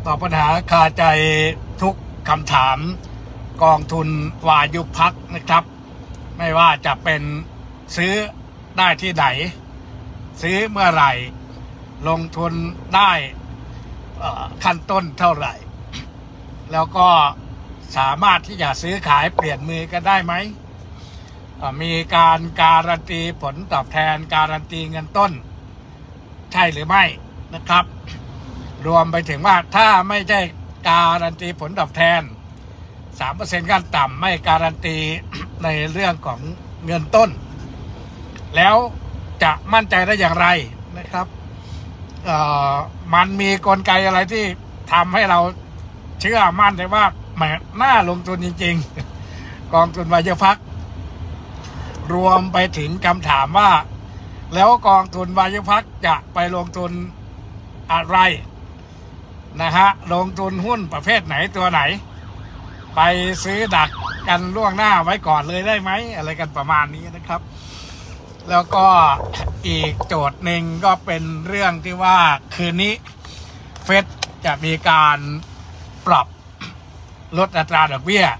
ตอบปัญหาคาใจทุกคำถามกองทุนวายุพักนะครับไม่ว่าจะเป็นซื้อได้ที่ไหนซื้อเมื่อไหร่ลงทุนได้ขั้นต้นเท่าไหร่แล้วก็สามารถที่จะซื้อขายเปลี่ยนมือกันได้ไหมมีการันตีผลตอบแทนการันตีเงินต้นใช่หรือไม่นะครับรวมไปถึงว่าถ้าไม่ใช่การันตีผลตอบแทน 3% ขั้นต่ำไม่การันตีในเรื่องของเงินต้นแล้วจะมั่นใจได้อย่างไรนะครับมันมีกลไกอะไรที่ทำให้เราเชื่อมั่นได้ว่าแหมน่าลงทุนจริงๆกองทุนวายุพักรวมไปถึงคำถามว่าแล้วกองทุนวายุพักจะไปลงทุนอะไรนะฮะลงทุนหุ้นประเภทไหนตัวไหนไปซื้อดักกันล่วงหน้าไว้ก่อนเลยได้ไหมอะไรกันประมาณนี้นะครับแล้วก็อีกโจทย์หนึ่งก็เป็นเรื่องที่ว่าคืนนี้เฟดจะมีการปรับลดอัตราดอกเบี้ย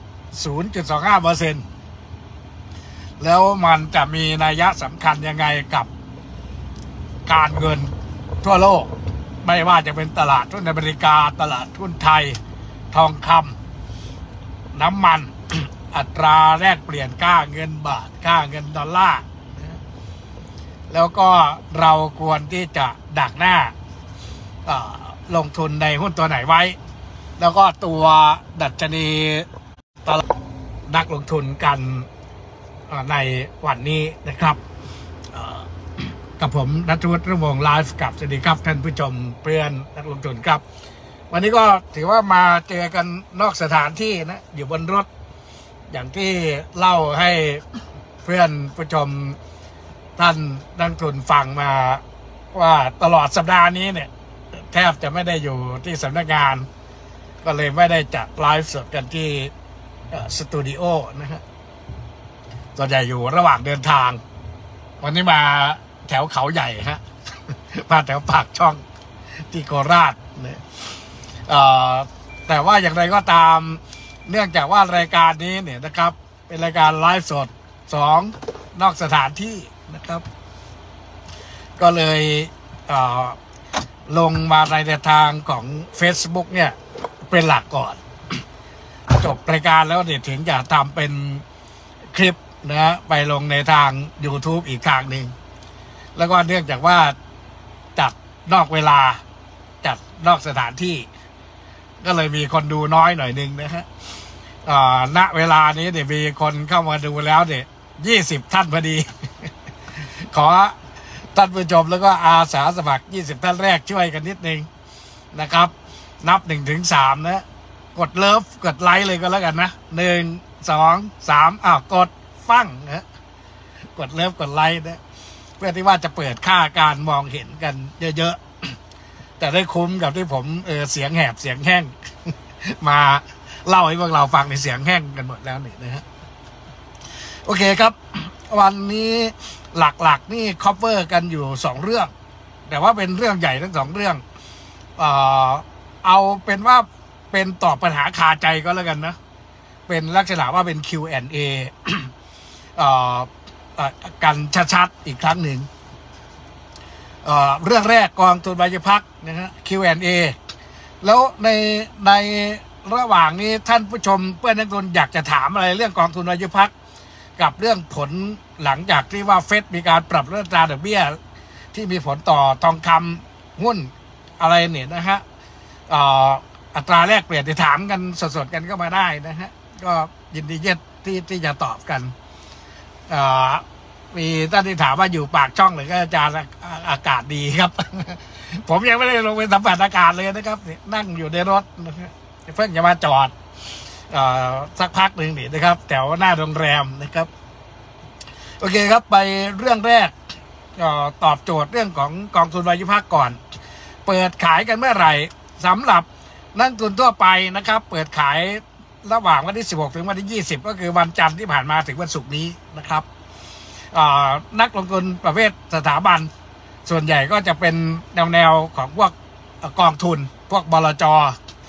0.25% แล้วมันจะมีนัยสำคัญยังไงกับการเงินทั่วโลกไม่ว่าจะเป็นตลาดหุ้นอเมริกาตลาดหุ้นไทยทองคำน้ำมัน อัตราแลกเปลี่ยนค่าเงินบาทค่าเงินดอลลาร์แล้วก็เราควรที่จะดักหน้าลงทุนในหุ้นตัวไหนไว้แล้วก็ตัวดัชนีตลาดนักลงทุนกันในวันนี้นะครับกับผมณัฐวุฒิ รุ่งวงศ์ไลฟ์กับสวัสดีครับท่านผู้ชมเพื่อนนักลงทุนครับวันนี้ก็ถือว่ามาเจอกันนอกสถานที่นะอยู่บนรถอย่างที่เล่าให้เพื่อนผู้ชมท่านนักลงทุนฟังมาว่าตลอดสัปดาห์นี้เนี่ยแทบจะไม่ได้อยู่ที่สำนักงานก็เลยไม่ได้จัดไลฟ์สดกันที่สตูดิโอนะฮะส่วนใหญ่อยู่ระหว่างเดินทางวันนี้มาแถวเขาใหญ่ฮะมาแถวปากช่องที่โคราชเนี่ยแต่ว่าอย่างไรก็ตามเนื่องจากว่ารายการนี้เนี่ยนะครับเป็นรายการไลฟ์สด2นอกสถานที่นะครับก็เลยลงมาในทางของ Facebook เนี่ยเป็นหลักก่อนจบรายการแล้วเดี๋ยวถึงจะทำเป็นคลิปนะไปลงในทาง YouTube อีกทางหนึ่งแล้วก็เนื่องจากว่าจัดนอกเวลาจัดนอกสถานที่ก็เลยมีคนดูน้อยหน่อยนึงนะฮะณเวลานี้เดี๋ยวมีคนเข้ามาดูแล้วเนี่ย20 ท่านพอดี ขอท่านผู้ชมแล้วก็อาสาสมัคร20 ท่านแรกช่วยกันนิดนึงนะครับนับ1 ถึง 3นะกดเลิฟกดไลค์เลยก็แล้วกันนะ1 2 3กดฟังนะกดเลิฟกดไลค์นะเพื่อที่ว่าจะเปิดค่าการมองเห็นกันเยอะๆแต่ได้คุ้มกับที่ผมเสียงแหบเสียงแห้ง มาเล่าให้พวกเราฟังในเสียงแห้งกันหมดแล้วนี่นะฮะโอเคครับวันนี้หลักๆนี่คอฟเวอร์กันอยู่2เรื่องแต่ว่าเป็นเรื่องใหญ่ทั้ง2เรื่องเอาเป็นว่าเป็นตอบปัญหาคาใจก็แล้วกันนะเป็นลักษณะว่าเป็น Q&A กันชัดๆอีกครั้งหนึ่งเรื่องแรกกองทุนวายุพักนะฮะ Q&A แล้วในระหว่างนี้ท่านผู้ชมเพื่อนนักลงทุนอยากจะถามอะไรเรื่องกองทุนวายุพักกับเรื่องผลหลังจากที่ว่าเฟดมีการปรับลดอัตราดอกเบี้ยที่มีผลต่อทองคำหุ้นอะไรเนี่ยนะฮะอัตราแลกเปลี่ยนที่ถามกันสดๆกันก็มาได้นะฮะก็ยินดีที่จะตอบกันมีท่านที่ถามว่าอยู่ปากช่องหรือก็อาจารย์อากาศดีครับ ผมยังไม่ได้ลงไปสัมผัสอากาศเลยนะครับนั่งอยู่ในรถนะครับเพิ่งจะมาจอดสักพักหนึ่งนี่นะครับแถวหน้าโรงแรมนะครับโอเคครับไปเรื่องแรกตอบโจทย์เรื่องของกองทุนวายุพักก่อนเปิดขายกันเมื่อไหร่สำหรับนักลงทุนทั่วไปนะครับเปิดขายระหว่างวันที่16ถึงวันที่20ก็คือวันจันทร์ที่ผ่านมาถึงวันศุกร์นี้นะครับนักลงทุนประเภทสถาบันส่วนใหญ่ก็จะเป็นแนวของพวกกองทุนพวกบลจ.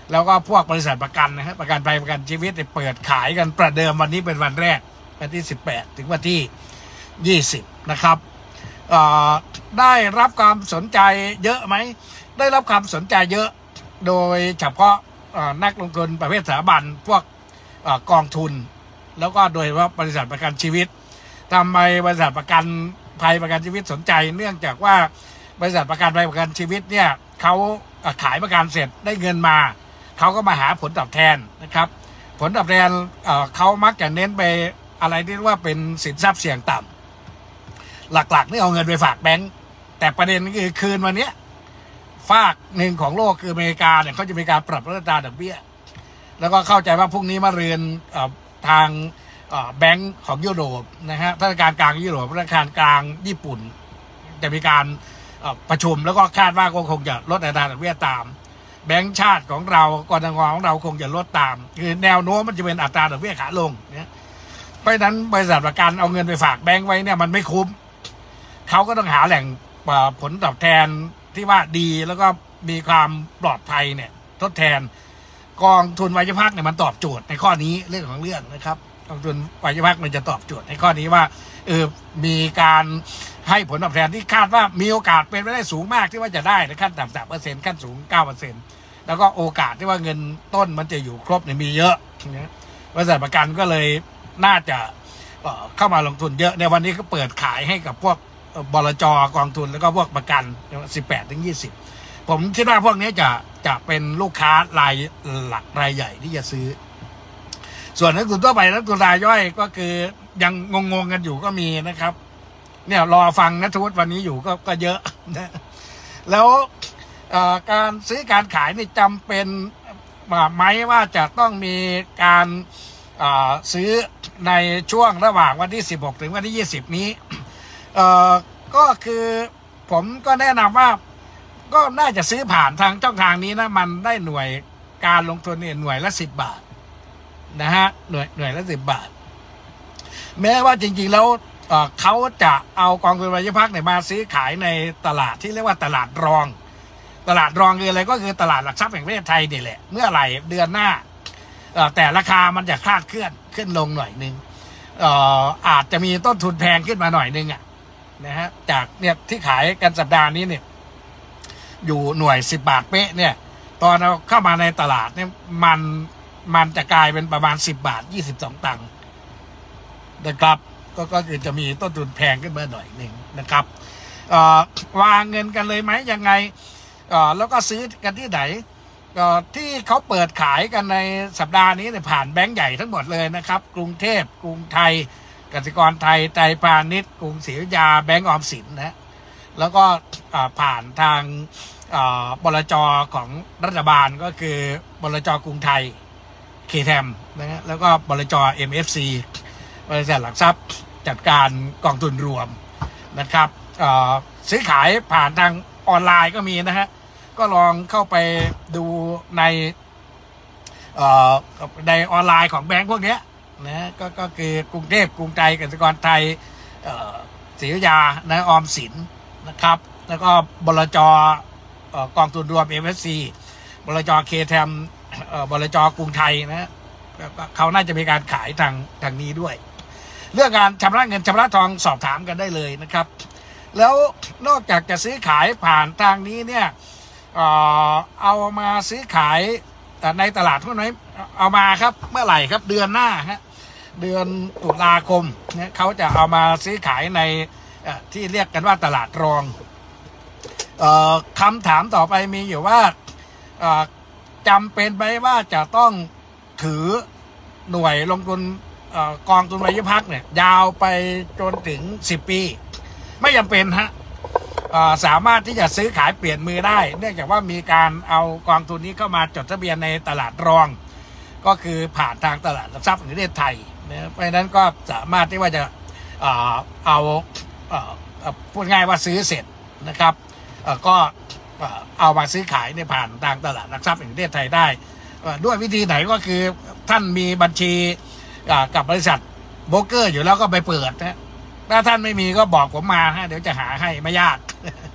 แล้วก็พวกบริษัทประกันนะครับประกันภัยประกันชีวิตเปิดขายกันประเดิมวันนี้เป็นวันแรกวันที่18ถึงวันที่20นะครับได้รับความสนใจเยอะไหมได้รับความสนใจเยอะโดยเฉพาะนักลงทุนประเภทสถาบันพวกกองทุนแล้วก็โดยเฉพาะบริษัทประกันชีวิตทำไมบริษัทประกันภัยประกันชีวิตสนใจเนื่องจากว่าบริษัทประกันภัยประกันชีวิตเนี่ยเขาขายประกันเสร็จได้เงินมาเขาก็มาหาผลตอบแทนนะครับผลตอบแทนเขามักจะเน้นไปอะไรที่เรียกว่าเป็นสินทรัพย์เสี่ยงต่ำหลักๆนี่เอาเงินไปฝากแบงก์แต่ประเด็นคือคืนวันนี้ฝากหนึ่งของโลกคืออเมริกาเนี่ยเขาจะมีการปรับลดอัตราดอกเบี้ยแล้วก็เข้าใจว่าพรุ่งนี้มาเรือนทางแบงก์ของยุโรปนะฮะธนาคารกลางยุโรปธนาคารกลางญี่ปุ่นจะมีการประชุมแล้วก็คาดว่าคงจะลดอัตราดอกเบี้ยตามแบงก์ชาติของเรากนงของเราคงจะลดตามคือแนวโน้มมันจะเป็นอัตราดอกเบี้ยขาลงเนี่ยเพราะฉะนั้นบริษัทประกันเอาเงินไปฝากแบงก์ไว้เนี่ยมันไม่คุ้มเขาก็ต้องหาแหล่งผลตอบแทนที่ว่าดีแล้วก็มีความปลอดภัยเนี่ยทดแทนกองทุนวัยพักเนี่ยมันตอบโจทย์ในข้อนี้เรื่องของเรื่องนะครับกองทุนวัยพักมันจะตอบโจทย์ในข้อนี้ว่ามีการให้ผลตอบแทนที่คาดว่ามีโอกาสเป็นไปได้สูงมากที่ว่าจะได้ในขั้นต่ำ3%ขั้นสูง 9%แล้วก็โอกาสที่ว่าเงินต้นมันจะอยู่ครบเนี่ยมีเยอะนะบริษัทประกันก็เลยน่าจะเข้ามาลงทุนเยอะในวันนี้ก็เปิดขายให้กับพวกบลจ.กองทุนแล้วก็พวกประกัน18 ถึง 20ผมคิดว่าพวกนี้จะเป็นลูกค้ารายหลักรายใหญ่ที่จะซื้อส่วนนักลงทุนทั่วไปนักลงทุนรายย่อยก็คือยังงงกันอยู่ก็มีนะครับเนี่ยรอฟังนัทวุฒิวันนี้อยู่ก็เยอะนะแล้วการซื้อการขายนี่จำเป็นไหมว่าจะต้องมีการซื้อในช่วงระหว่างวันที่16 ถึงวันที่20นี้ก็คือผมก็แนะนำว่าก็น่าจะซื้อผ่านทางช่องทางนี้นะมันได้หน่วยการลงทุนเนี่ยหน่วยละ10 บาทนะฮะหน่วยละ10 บาทแม้ว่าจริงๆแล้วเขาจะเอากองทุนวัยพักเนี่ยมาซื้อขายในตลาดที่เรียกว่าตลาดรองคืออะไรก็คือตลาดหลักทรัพย์แห่งประเทศไทยนี่แหละเมื่อไหร่เดือนหน้าแต่ราคามันจะคลาดเคลื่อนขึ้นลงหน่อยนึงอาจจะมีต้นทุนแพงขึ้นมาหน่อยนึงนะฮะจากเนี่ยที่ขายกันสัปดาห์นี้เนี่ยอยู่หน่วย10 บาทเป๊ะเนี่ยตอนเราเข้ามาในตลาดเนี่ยมันจะกลายเป็นประมาณ10 บาท 22 ตังค์นะครับก็คือจะมีต้นทุนแพงขึ้นมาหน่อยนึงนะครับวางเงินกันเลยไหมยังไงแล้วก็ซื้อกันที่ไหนที่เขาเปิดขายกันในสัปดาห์นี้เนี่ยผ่านแบงก์ใหญ่ทั้งหมดเลยนะครับกรุงเทพกรุงไทยกสิกรไทยไทยพาณิชย์กรุงศรีอยุธยาแบงก์ออมสินนะแล้วก็ผ่านทางบลจ.ของรัฐบาลก็คือบลจ.กรุงไทยเคแทมนะฮะแล้วก็บลจ. MFC บริษัทหลักทรัพย์จัดการกองทุนรวมนะครับซื้อขายผ่านทางออนไลน์ก็มีนะฮะก็ลองเข้าไปดูในออนไลน์ของแบงก์พวกนี้นะก็คือกรุงเทพกรุงไทยกสิกรไทยศรีอยุธยานะออมสินนะครับแล้วก็บลจ.กองทุนรวม MFC บลจ.เคแทมบลจ.กรุงไทยนะเขาน่าจะมีการขายทางนี้ด้วยเรื่องการชำระเงินชำระทองสอบถามกันได้เลยนะครับแล้วนอกจากจะซื้อขายผ่านทางนี้เนี่ยเอามาซื้อขายในตลาดหุ้นไหมเอามาครับเมื่อไหร่ครับเดือนหน้าฮะเดือนตุลาคมเนี่ยเขาจะเอามาซื้อขายในที่เรียกกันว่าตลาดรองคำถามต่อไปมีอยู่ว่าจำเป็นไหมว่าจะต้องถือหน่วยลงทุนกองทุนวัยพักเนี่ยยาวไปจนถึง10 ปีไม่จำเป็นฮะสามารถที่จะซื้อขายเปลี่ยนมือได้เนื่องจากว่ามีการเอากองทุนนี้เข้ามาจดทะเบียนในตลาดรองก็คือผ่านทางตลาดหลักทรัพย์แห่งประเทศไทยนะเพราะฉะนั้นก็สามารถที่ว่าจะพูดง่ายว่าซื้อเสร็จนะครับก็เอามาซื้อขายในผ่านทางตลาดหลักทรัพย์แห่งประเทศไทยได้ด้วยวิธีไหนก็คือท่านมีบัญชีกับบริษัทโบรกเกอร์อยู่แล้วก็ไปเปิดนะถ้าท่านไม่มีก็บอกผมมาฮะเดี๋ยวจะหาให้ไม่ยาก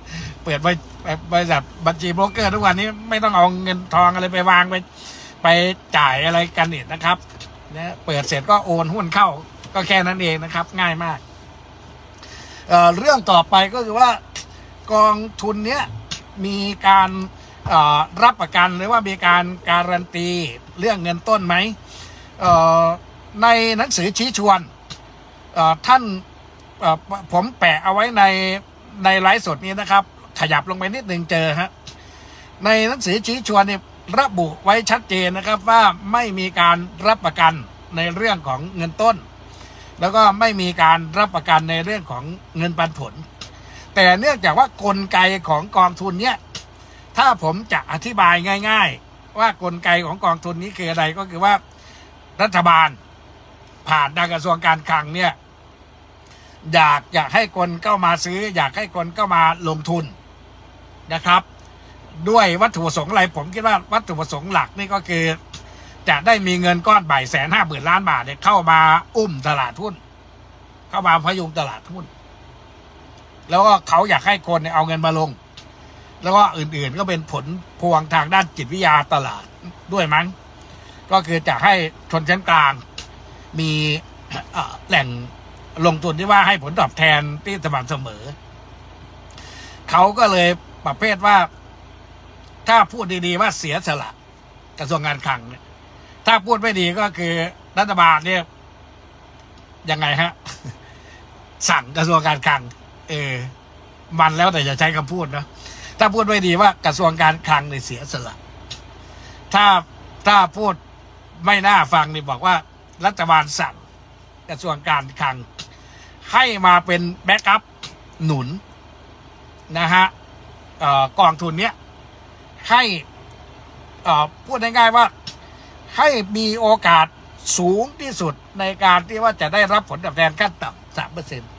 เปิดบริษัทบัญชีโบรกเกอร์ทุกวันนี้ไม่ต้องเอาเงินทองอะไรไปวางไปจ่ายอะไรกันนี่นะครับนะเปิดเสร็จก็โอนหุ้นเข้าก็แค่นั้นเองนะครับง่ายมากเรื่องต่อไปก็คือว่ากองทุนเนี้ยมีการรับประกันหรือว่ามีการการันตีเรื่องเงินต้นไหมในหนังสือชี้ชวนท่านผมแปะเอาไว้ในไลฟ์สดนี้นะครับขยับลงไปนิดหนึ่งเจอฮะในหนังสือชี้ชวนเนี่ยระบุไว้ชัดเจนนะครับว่าไม่มีการรับประกันในเรื่องของเงินต้นแล้วก็ไม่มีการรับประกันในเรื่องของเงินปันผลแต่เนื่องจากว่ากลไกของกองทุนเนี้ยถ้าผมจะอธิบายง่ายๆว่ากลไกของกองทุนนี้คืออะไรก็คือว่ารัฐบาลผ่านทางกระทรวงการคลังเนี่ยอยากให้คนเข้ามาซื้ออยากให้คนเข้ามาลงทุนนะครับด้วยวัตถุประสงค์อะไรผมคิดว่าวัตถุประสงค์หลักนี่ก็คือจะได้มีเงินก้อนใบ150,000 ล้านบาทเนี่ยเข้ามาอุ้มตลาดหุ้นเข้ามาพยุงตลาดหุ้นแล้วก็เขาอยากให้คนเอาเงินมาลงแล้วก็อื่นๆก็เป็นผลพวงทางด้านจิตวิทยาตลาดด้วยมั้งก็คือจะให้ชนชั้นกลางมีแหล่งลงทุนที่ว่าให้ผลตอบแทนที่สม่ำเสมอเขาก็เลยประเภทว่าถ้าพูดดีๆว่าเสียสละกระทรวงการคลังเนี่ยถ้าพูดไม่ดีก็คือรัฐบาลเนี่ยยังไงฮะ สั่งกระทรวงการคลังมันแล้วแต่จะใช้คำพูดนะถ้าพูดไม่ดีว่ากระทรวงการคลังเนี่ยเสียสละถ้าพูดไม่น่าฟังนี่บอกว่ารัฐบาลสั่งกระทรวงการคลังให้มาเป็นแบ็กอัพหนุนนะฮะกองทุนเนี้ยให้พูดง่ายๆว่าให้มีโอกาสสูงที่สุดในการที่ว่าจะได้รับผลตอบแทนขั้นต่ำ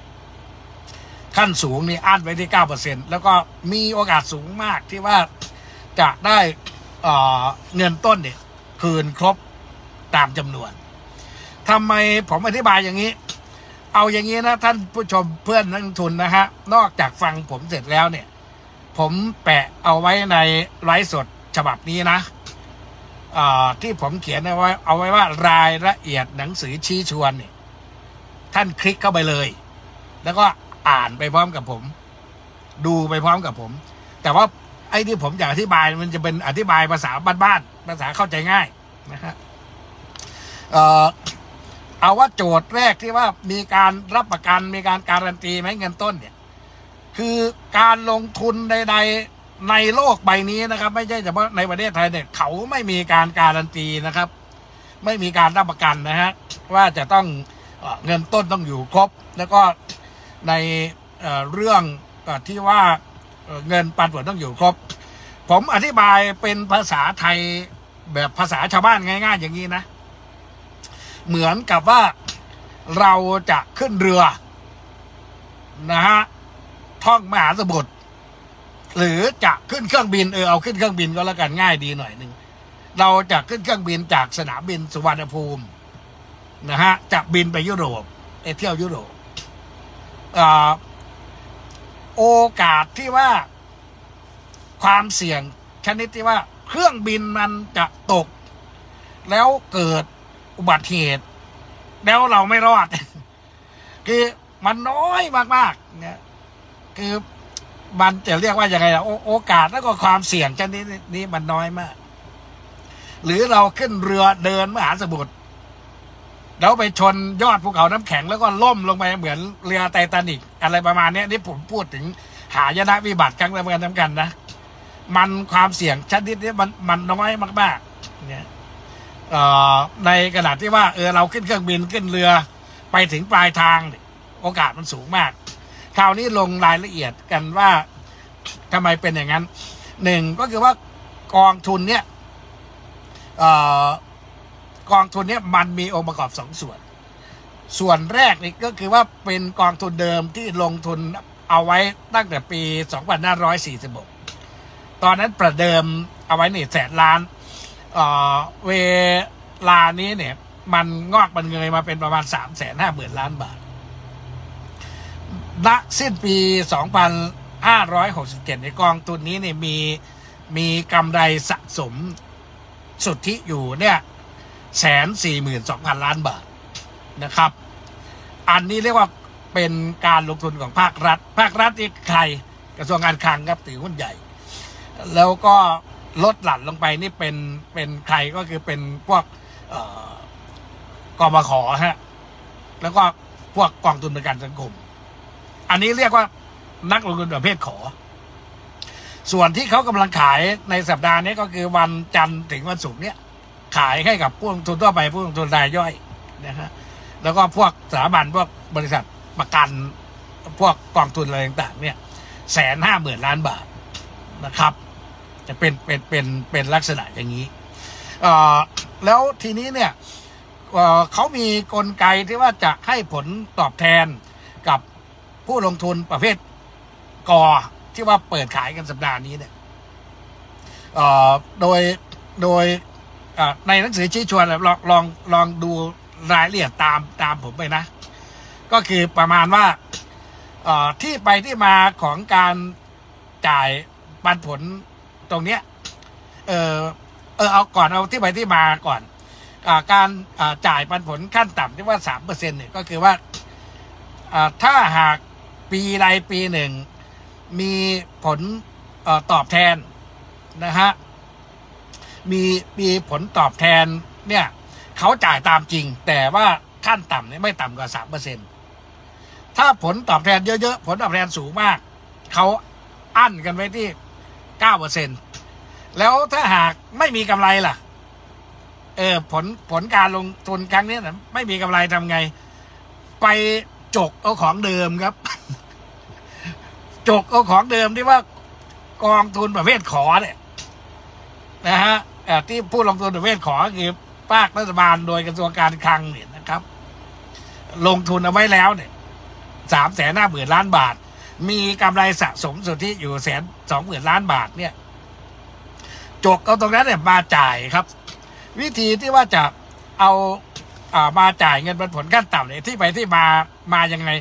3%ขั้นสูงนี่อั้นไว้ที่ 9% แล้วก็มีโอกาสสูงมากที่ว่าจะได้เงินต้นเนี่ยคืนครบตามจำนวนทำไมผมอธิบายอย่างนี้เอาอย่างนี้นะท่านผู้ชมเพื่อนนักลงทุนนะฮะนอกจากฟังผมเสร็จแล้วเนี่ยผมแปะเอาไว้ในไลฟ์สดฉบับนี้นะที่ผมเขียนเอาไว้ว่ารายละเอียดหนังสือชี้ชวนเนี่ยท่านคลิกเข้าไปเลยแล้วก็อ่านไปพร้อมกับผมดูไปพร้อมกับผมแต่ว่าไอ้ที่ผมอยากอธิบายมันจะเป็นอธิบายภาษาบ้านๆภาษาเข้าใจง่ายนะฮะเอาว่าโจทย์แรกที่ว่ามีการรับประกันมีการการันตีไหมเงินต้นเนี่ยคือการลงทุนใดๆในโลกใบนี้นะครับไม่ใช่เฉพาะในประเทศไทยเนี่ยเขาไม่มีการการันตีนะครับไม่มีการรับประกันนะฮะว่าจะต้องเงินต้นต้องอยู่ครบแล้วก็ในเรื่องที่ว่าเงินปันผลต้องอยู่ครบผมอธิบายเป็นภาษาไทยแบบภาษาชาวบ้านง่ายๆอย่างนี้นะเหมือนกับว่าเราจะขึ้นเรือนะฮะท่องมหาสมุทรหรือจะขึ้นเครื่องบินเอาขึ้นเครื่องบินก็แล้วกันง่ายดีหน่อยหนึ่งเราจะขึ้นเครื่องบินจากสนามบินสุวรรณภูมินะฮะจะบินไปยุโรปเที่ยวยุโรปโอกาสที่ว่าความเสี่ยงชนิดที่ว่าเครื่องบินมันจะตกแล้วเกิดอุบัติเหตุแล้วเราไม่รอด คือมันน้อยมากๆเนี่ยคือมันจะเรียกว่าอย่างไรล่ะโอกาสแล้วก็ความเสี่ยงชนิดนี้มันน้อยมากหรือเราขึ้นเรือเดินมหาสมุทรแล้วไปชนยอดภูเขาน้ำแข็งแล้วก็ล่มลงไปเหมือนเรือไททานิคอะไรประมาณนี้นี่ผมพูดถึงหายนะวิบัติครั้งสำคัญนะมันความเสี่ยงชนิดนี้มันน้อยมากๆเนี่ยในขณะที่ว่าเราขึ้นเครื่องบินขึ้นเรือไปถึงปลายทางโอกาสมันสูงมากคราวนี้ลงรายละเอียดกันว่าทำไมเป็นอย่างนั้นหนึ่งก็คือว่ากองทุนเนี้ยกองทุนเนี้ยมันมีองค์ประกอบส่วนแรกนี่ก็คือว่าเป็นกองทุนเดิมที่ลงทุนเอาไว้ตั้งแต่ปี 2546 ตอนนั้นประเดิมเอาไว้100,000 ล้านเวลานี้เนี่ยมันงอกมันเงยมาเป็นประมาณ 350,000 ล้านบาทณสิ้นปี 2567ในกองทุนนี้เนี่ยมีกำไรสะสมสุทธิอยู่เนี่ย142,000 ล้านบาทนะครับอันนี้เรียกว่าเป็นการลงทุนของภาครัฐนี่ใครกระทรวงการคลังครับถือหุ้นใหญ่แล้วก็ลดหลั่นลงไปนี่เป็นใครก็คือเป็นพวกกบข.ฮะแล้วก็พวกกองทุนประกันสังคมอันนี้เรียกว่านักลงทุนประเภทขอส่วนที่เขากำลังขายในสัปดาห์นี้ก็คือวันจันทร์ถึงวันศุกร์เนี่ยขายให้กับผู้ลงทุนทั่วไปผู้ลงทุนรายย่อยนะฮะแล้วก็พวกสถาบันพวกบริษัทประกันพวกกองทุนอะไรต่างๆเนี่ย150,000 ล้านบาทนะครับจะเป็นลักษณะอย่างนี้แล้วทีนี้เนี่ยเขามีกลไกที่ว่าจะให้ผลตอบแทนกับผู้ลงทุนประเภทกอที่ว่าเปิดขายกันสัปดาห์นี้เนี่ยโดยในหนังสือชี้ชวนลองดูรายละเอียดตามผมไปนะก็คือประมาณว่าที่ไปที่มาของการจ่ายปันผลตรงเนี้ยเอาก่อนเอาที่ไปที่มาก่อนการจ่ายปันผลขั้นต่ำที่ว่า 3% เนี่ยก็คือว่าถ้าหากปีใดปีหนึ่งมีผลตอบแทนนะฮะมีผลตอบแทนเนี่ยเขาจ่ายตามจริงแต่ว่าขั้นต่ำเนี่ยไม่ต่ำกว่า 3%ถ้าผลตอบแทนเยอะๆผลตอบแทนสูงมากเขาอั้นกันไว้ที่ 9%แล้วถ้าหากไม่มีกำไรล่ะผลการลงทุนครั้งนี้นะไม่มีกำไรทำไงไปจกเอาของเดิมครับ จกเอาของเดิมที่ว่ากองทุนประเภทขอเนี่ยนะฮะที่ผู้ลงทุนประเภทขอคือภาครัฐบาลโดยกระทรวงการคลังเนี่ยนะครับลงทุนเอาไว้แล้วเนี่ย350,000 ล้านบาทมีกำไรสะสมสุทธิอยู่120,000 ล้านบาทเนี่ยจกเอาตรงนั้นเนี่ยมาจ่ายครับวิธีที่ว่าจะเอามาจ่ายเงินปันผลขั้นต่ำเนี่ยที่ไปที่มายังไง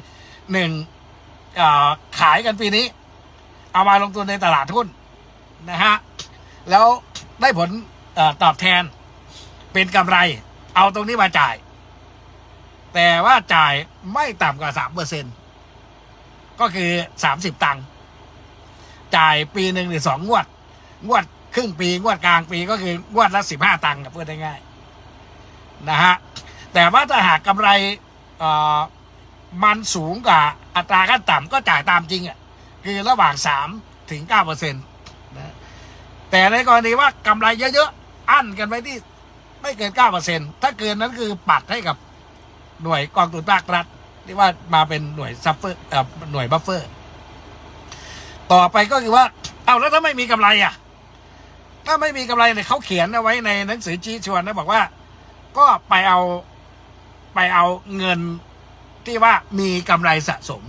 1ขายกันปีนี้เอามาลงทุนในตลาดหุ้นนะฮะแล้วได้ผลตอบแทนเป็นกำไรเอาตรงนี้มาจ่ายแต่ว่าจ่ายไม่ต่ำกว่า 3% ก็คือ30 ตังค์จ่ายปีหนึ่งหรือ2 งวดครึ่งปีงวดกลางปีก็คืองวดละ15 ตังค์พูดได้ง่ายนะฮะแต่ว่าถ้าหากกำไรมันสูงกว่าอัตราขั้นต่ำก็จ่ายตามจริงคือระหว่าง3 ถึง 9% นะแต่ในกรณีว่ากำไรเยอะๆอั้นกันไว้ที่ไม่เกิน 9% ถ้าเกินนั้นคือปัดให้กับหน่วยกองทุนภาครัฐที่ว่ามาเป็นหน่วยซัฟเฟอร์หน่วยบัฟเฟอร์ต่อไปก็คือว่าเอาแล้วถ้าไม่มีกำไรถ้าไม่มีกำไรเนี่ยเขาเขียนเอาไว้ในหนังสือชี้ชวนนะบอกว่าก็ไปเอาเงินที่ว่ามีกำไรสะสม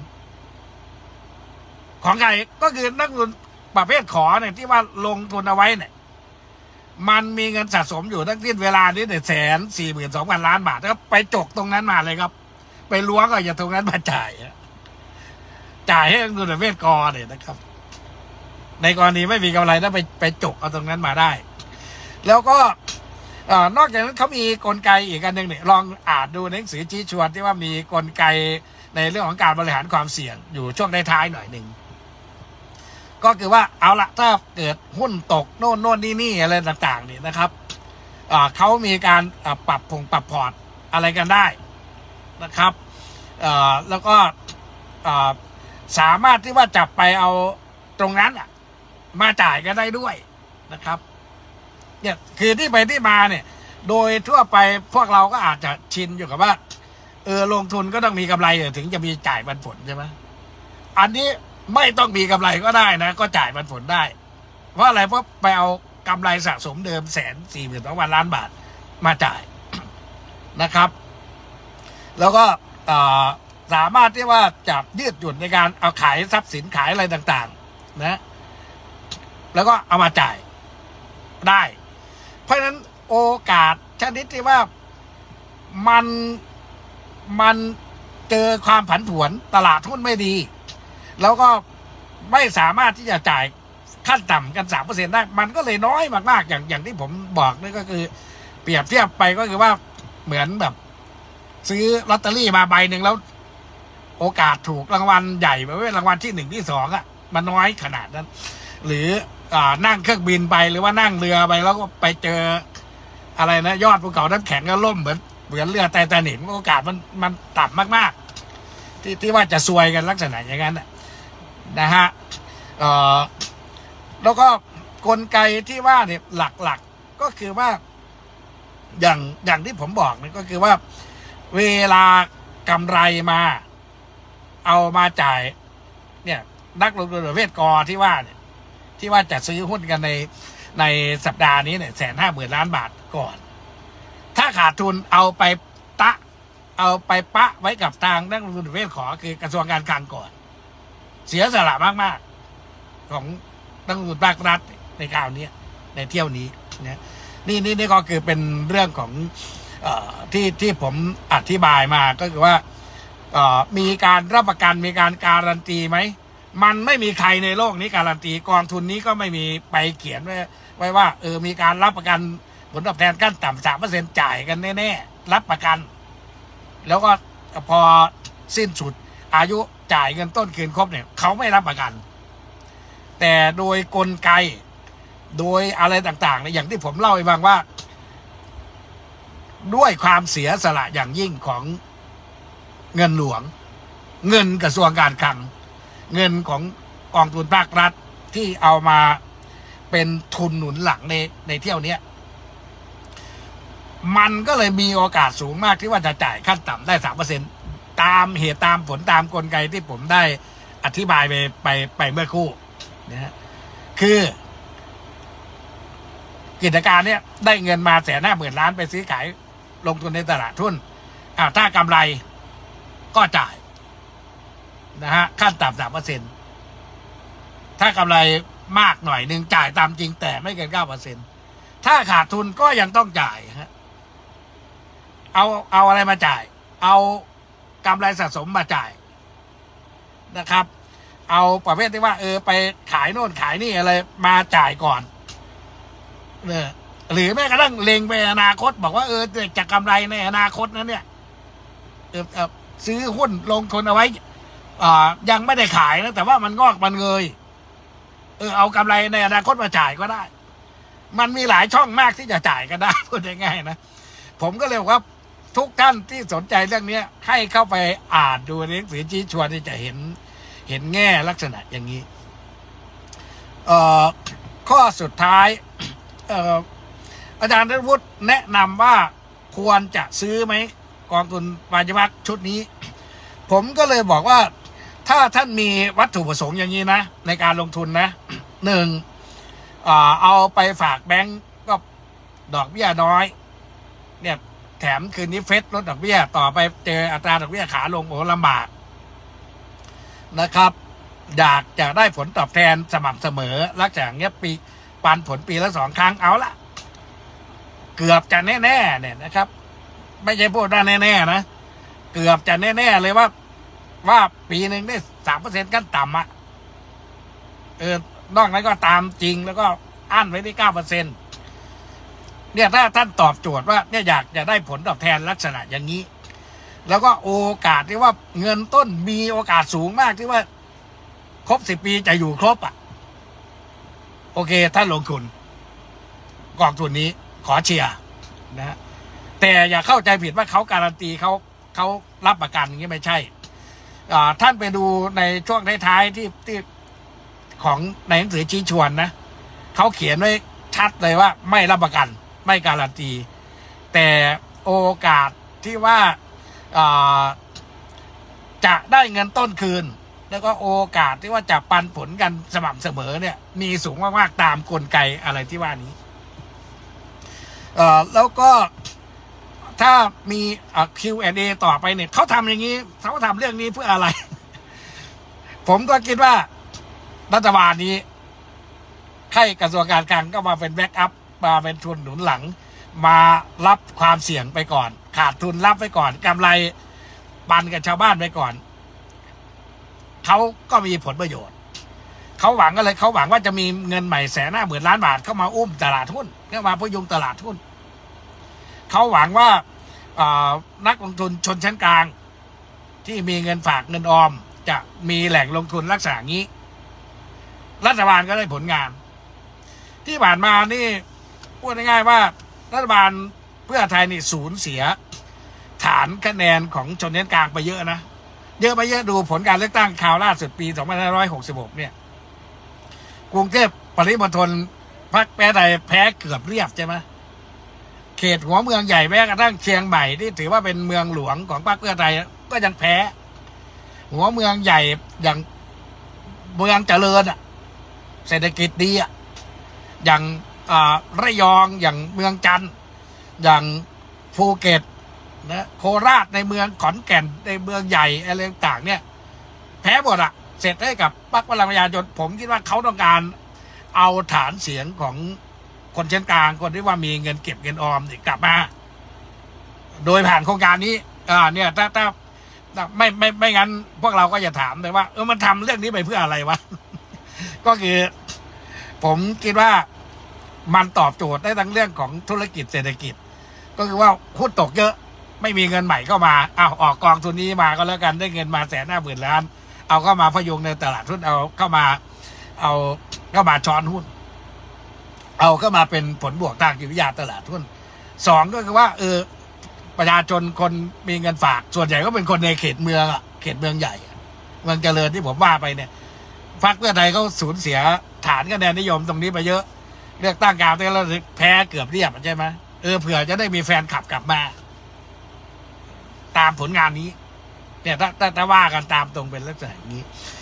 ของใครก็คือนักลงทุนประเภทขอเนี่ยที่ว่าลงทุนเอาไว้เนี่ยมันมีเงินสะสมอยู่ทั้งสิ้นเวลานี้เนี่ย142,000 ล้านบาทแล้วไปจกตรงนั้นมาเลยครับไปล้วงก็อย่าตรงนั้นมาจ่ายให้นักลงทุนประเภทกอเนี่ยนะครับในกรณีไม่มีกำไรถ้าไปจกเอาตรงนั้นมาได้แล้วก็นอกจากนั้นเขามีกลไกอีกอันหนึ่งเนี่ยลองอ่านดูหนังสือชี้ชวนที่ว่ามีกลไกในเรื่องของการบริหารความเสี่ยงอยู่ช่วงท้ายๆหน่อยหนึ่งก็คือว่าเอาละถ้าเกิดหุ้นตกโน่นนี่อะไรต่างๆนี่นะครับเขามีการปรับพอร์ตอะไรกันได้นะครับแล้วก็สามารถที่ว่าจับไปเอาตรงนั้นมาจ่ายกันได้ด้วยนะครับเนี่ยคือที่ไปที่มาเนี่ยโดยทั่วไปพวกเราก็อาจจะชินอยู่กับว่าลงทุนก็ต้องมีกำไรถึงจะมีจ่ายปันผลใช่ไหมอันนี้ไม่ต้องมีกำไรก็ได้นะก็จ่ายปันผลได้เพราะอะไรเพราะไปเอากำไรสะสมเดิม142,000 ล้านบาทมาจ่ายนะครับแล้วก็สามารถที่ว่าจะยืดหยุ่นในการเอาขายทรัพย์สินขายอะไรต่างๆนะแล้วก็เอามาจ่ายได้เพราะฉะนั้นโอกาสชนิดที่ว่ามันเจอความผันผวนตลาดหุ้นไม่ดีแล้วก็ไม่สามารถที่จะจ่ายขั้นต่ำกัน 3% ได้มันก็เลยน้อยมากๆอย่างที่ผมบอกนี่ก็คือเปรียบเทียบไปก็คือว่าเหมือนแบบซื้อลอตเตอรี่มาใบหนึ่งแล้วโอกาสถูกรางวัลใหญ่แบบว่ารางวัลที่1ที่2อ่ะมันน้อยขนาดนั้นหรือนั่งเครื่องบินไปหรือว่านั่งเรือไปแล้วก็ไปเจออะไรนะยอดภูเขาน้ำแข็งก็ล่มเหมือนเรือไททานิคโอกาสมันต่ำมากๆที่ว่าจะซวยกันลักษณะอย่างนั้นนะฮะแล้วก็กลไกที่ว่าเนี่ยหลักๆก็คือว่าอย่างที่ผมบอกนี่ก็คือว่าเวลากำไรมาเอามาจ่ายเนี่ยนักลงทุนประเภทกอที่ว่าเนี่ยที่ว่าจะซื้อหุ้นกันในสัปดาห์นี้เนี่ย150,000 ล้านบาทก่อนถ้าขาดทุนเอาไปปะไว้กับทางนักลงทุนประเภทขอคือกระทรวงการคลังก่อนเสียสละมากๆของนักลงทุนภาครัฐในคราวนี้ในเที่ยวนี้นะนี่ก็คือเป็นเรื่องของที่ผมอธิบายมาก็คือว่ามีการรับประกันมีการการันตีไหมมันไม่มีใครในโลกนี้การันตีกองทุนนี้ก็ไม่มีไปเขียนไว้ว่ามีการรับประกันผลตอบแทนขั้นต่ำ 3% จ่ายกันแน่ๆรับประกันแล้วก็พอสิ้นสุดอายุจ่ายเงินต้นคืนครบเนี่ยเขาไม่รับประกันแต่โดยกลไกโดยอะไรต่างๆเนี่ยอย่างที่ผมเล่าให้ฟังว่าด้วยความเสียสละอย่างยิ่งของเงินหลวงเงินกระทรวงการคลังเงินของกองทุนภาครัฐที่เอามาเป็นทุนหนุนหลังในเที่ยวนี้มันก็เลยมีโอกาสสูงมากที่ว่าจะจ่ายขั้นต่ำได้ 3% ตามเหตุตามผลตามกลไกที่ผมได้อธิบายไปเมื่อครู่นะฮะคือกิจการเนี้ยได้เงินมา150,000 ล้านไปซื้อขายลงทุนในตลาดทุนถ้ากำไรก็จ่ายนะฮะขั้นต่ำ 3% ถ้ากำไรมากหน่อยนึงจ่ายตามจริงแต่ไม่เกิน 9% ถ้าขาดทุนก็ยังต้องจ่ายฮะเอาอะไรมาจ่ายเอากำไรสะสมมาจ่ายนะครับเอาประเภทที่ว่าไปขายโน่นขายนี่อะไรมาจ่ายก่อนหรือแม้กระทั่งเล็งไปอนาคตบอกว่าจะกำไรในอนาคตนั้นเนี่ยซื้อหุ้นลงทุนเอาไว้ยังไม่ได้ขายนะแต่ว่ามันงอกมันเงยเอากำไรในอนาคตมาจ่ายก็ได้มันมีหลายช่องมากที่จะจ่ายกันได้พูดง่ายๆนะผมก็เลยบอกว่าทุกท่านที่สนใจเรื่องนี้ให้เข้าไปอ่านดูในหนังสือชี้ชวนที่จะเห็นแง่ลักษณะอย่างนี้ข้อสุดท้ายอาจารย์ธนวุฒิแนะนำว่าควรจะซื้อไหมกองทุนปัจจุบันชุดนี้ผมก็เลยบอกว่าถ้าท่านมีวัตถุประสงค์อย่างนี้นะในการลงทุนนะเอาไปฝากแบงก์ก็ดอกเบี้ยน้อยเนี่ยแถมคืนนี้เฟดลดดอกเบี้ยต่อไปเจออัตราดอกเบี้ยขาลงโอ้ลำบากนะครับอยากจะได้ผลตอบแทนสม่ำเสมอลักษณะอย่างเงี้ยปีปันผลปีละ2 ครั้งเอาละเกือบจะแน่ๆเนี่ยนะครับไม่ใช่พูดว่าแน่ๆนะเกือบจะแน่ๆเลยว่าปีหนึ่งได้ 3% ขั้นต่ำนอกนั้นก็ตามจริงแล้วก็อั้นไว้ที่ 9% เนี่ยถ้าท่านตอบโจทย์ว่าเนี่ยอยากจะได้ผลตอบแทนลักษณะอย่างนี้แล้วก็โอกาสที่ว่าเงินต้นมีโอกาสสูงมากที่ว่าครบ10 ปีจะอยู่ครบโอเคท่านลงทุนกองทุนนี้ขอเชียร์นะแต่อย่าเข้าใจผิดว่าเขาการันตีเขารับประกันอย่างนี้ไม่ใช่ท่านไปดูในช่วงท้ายๆที่ของในหนังสือชี้ชวนนะเขาเขียนไว้ชัดเลยว่าไม่รับประกันไม่การันตีแต่โอกาสที่ว่าจะได้เงินต้นคืนแล้วก็โอกาสที่ว่าจะปันผลกันสม่ำเสมอเนี่ยมีสูงมากๆตามกลไกอะไรที่ว่านี้แล้วก็ถ้ามี Q&A ต่อไปเนี่ยเขาทำอย่างนี้เขาทำเรื่องนี้เพื่ออะไร ผมก็คิดว่ารัฐบาลนี้ให้กระทรวงการคลังก็มาเป็นแบ็กอัพมาเป็นทุนหนุนหลังมารับความเสี่ยงไปก่อนขาดทุนรับไปก่อนกำไรปันกับชาวบ้านไปก่อนเขาก็มีผลประโยชน์เขาหวังอะไรเขาหวังว่าจะมีเงินใหม่150,000 ล้านบาทเข้ามาอุ้มตลาดหุ้นเข้ามาพยุงตลาดหุ้นเขาหวังว่านักลงทุนชนชั้นกลางที่มีเงินฝากเงินออมจะมีแหล่งลงทุนลักษณะนี้รัฐบาลก็ได้ผลงานที่ผ่านมานี่พูดง่ายๆว่ารัฐบาลเพื่อไทยนี่สูญเสียฐานคะแนนของชนชั้นกลางไปเยอะนะเยอะไปเยอะดูผลการเลือกตั้งคราวล่าสุดปี2566เนี่ยกรุงเทพปริมณฑลพรรคเพื่อไทยแพ้เกือบเรียบใช่ไหมเขตหัวเมืองใหญ่แม้กระทั่งเชียงใหม่ที่ถือว่าเป็นเมืองหลวงของพรรคเพื่อไทยก็ยังแพ้หัวเมืองใหญ่อย่างเมืองเจริญอ่ะเศรษฐกิจดีอ่ะอย่างระยองอย่างเมืองจันทร์อย่างภูเก็ตนะโคราชในเมืองขอนแก่นในเมืองใหญ่อะไรต่างเนี่ยแพ้หมดอ่ะเสร็จให้กับพรรคพลังประชาชนผมคิดว่าเขาต้องการเอาฐานเสียงของคนชั้นกลางคนที่ว่ามีเงินเก็บเงินออมกลับมาโดยผ่านโครงการนี้เนี่ยถ้าไม่งั้นพวกเราก็จะถามเลยว่ามันทำเรื่องนี้ไปเพื่ออะไรวะ ก็คือผมคิดว่ามันตอบโจทย์ได้ทั้งเรื่องของธุรกิจเศรษฐกิจก็คือว่าหุ้นตกเยอะไม่มีเงินใหม่เข้ามาออกกองทุนนี้มาก็แล้วกันได้เงินมา150,000 ล้านเอาเข้ามาพยุงในตลาดหุ้นเอาเข้ามาช้อนหุ้นเอาเข้ามาเป็นผลบวกทางจิตวิทยาตลาดหุ้น2ก็คือว่าประชาชนคนมีเงินฝากส่วนใหญ่ก็เป็นคนในเขตเมืองเขตเมืองใหญ่เมืองเจริญที่ผมว่าไปเนี่ยพรรคเพื่อไทยเขาสูญเสียฐานคะแนนนิยมตรงนี้ไปเยอะเลือกตั้งกลางแล้วแพ้เกือบเรียบใช่ไหมเผื่อจะได้มีแฟนขับกลับมาตามผลงานนี้เนี่ยถ้าว่ากันตามตรงเป็นลักษณะอย่างนี้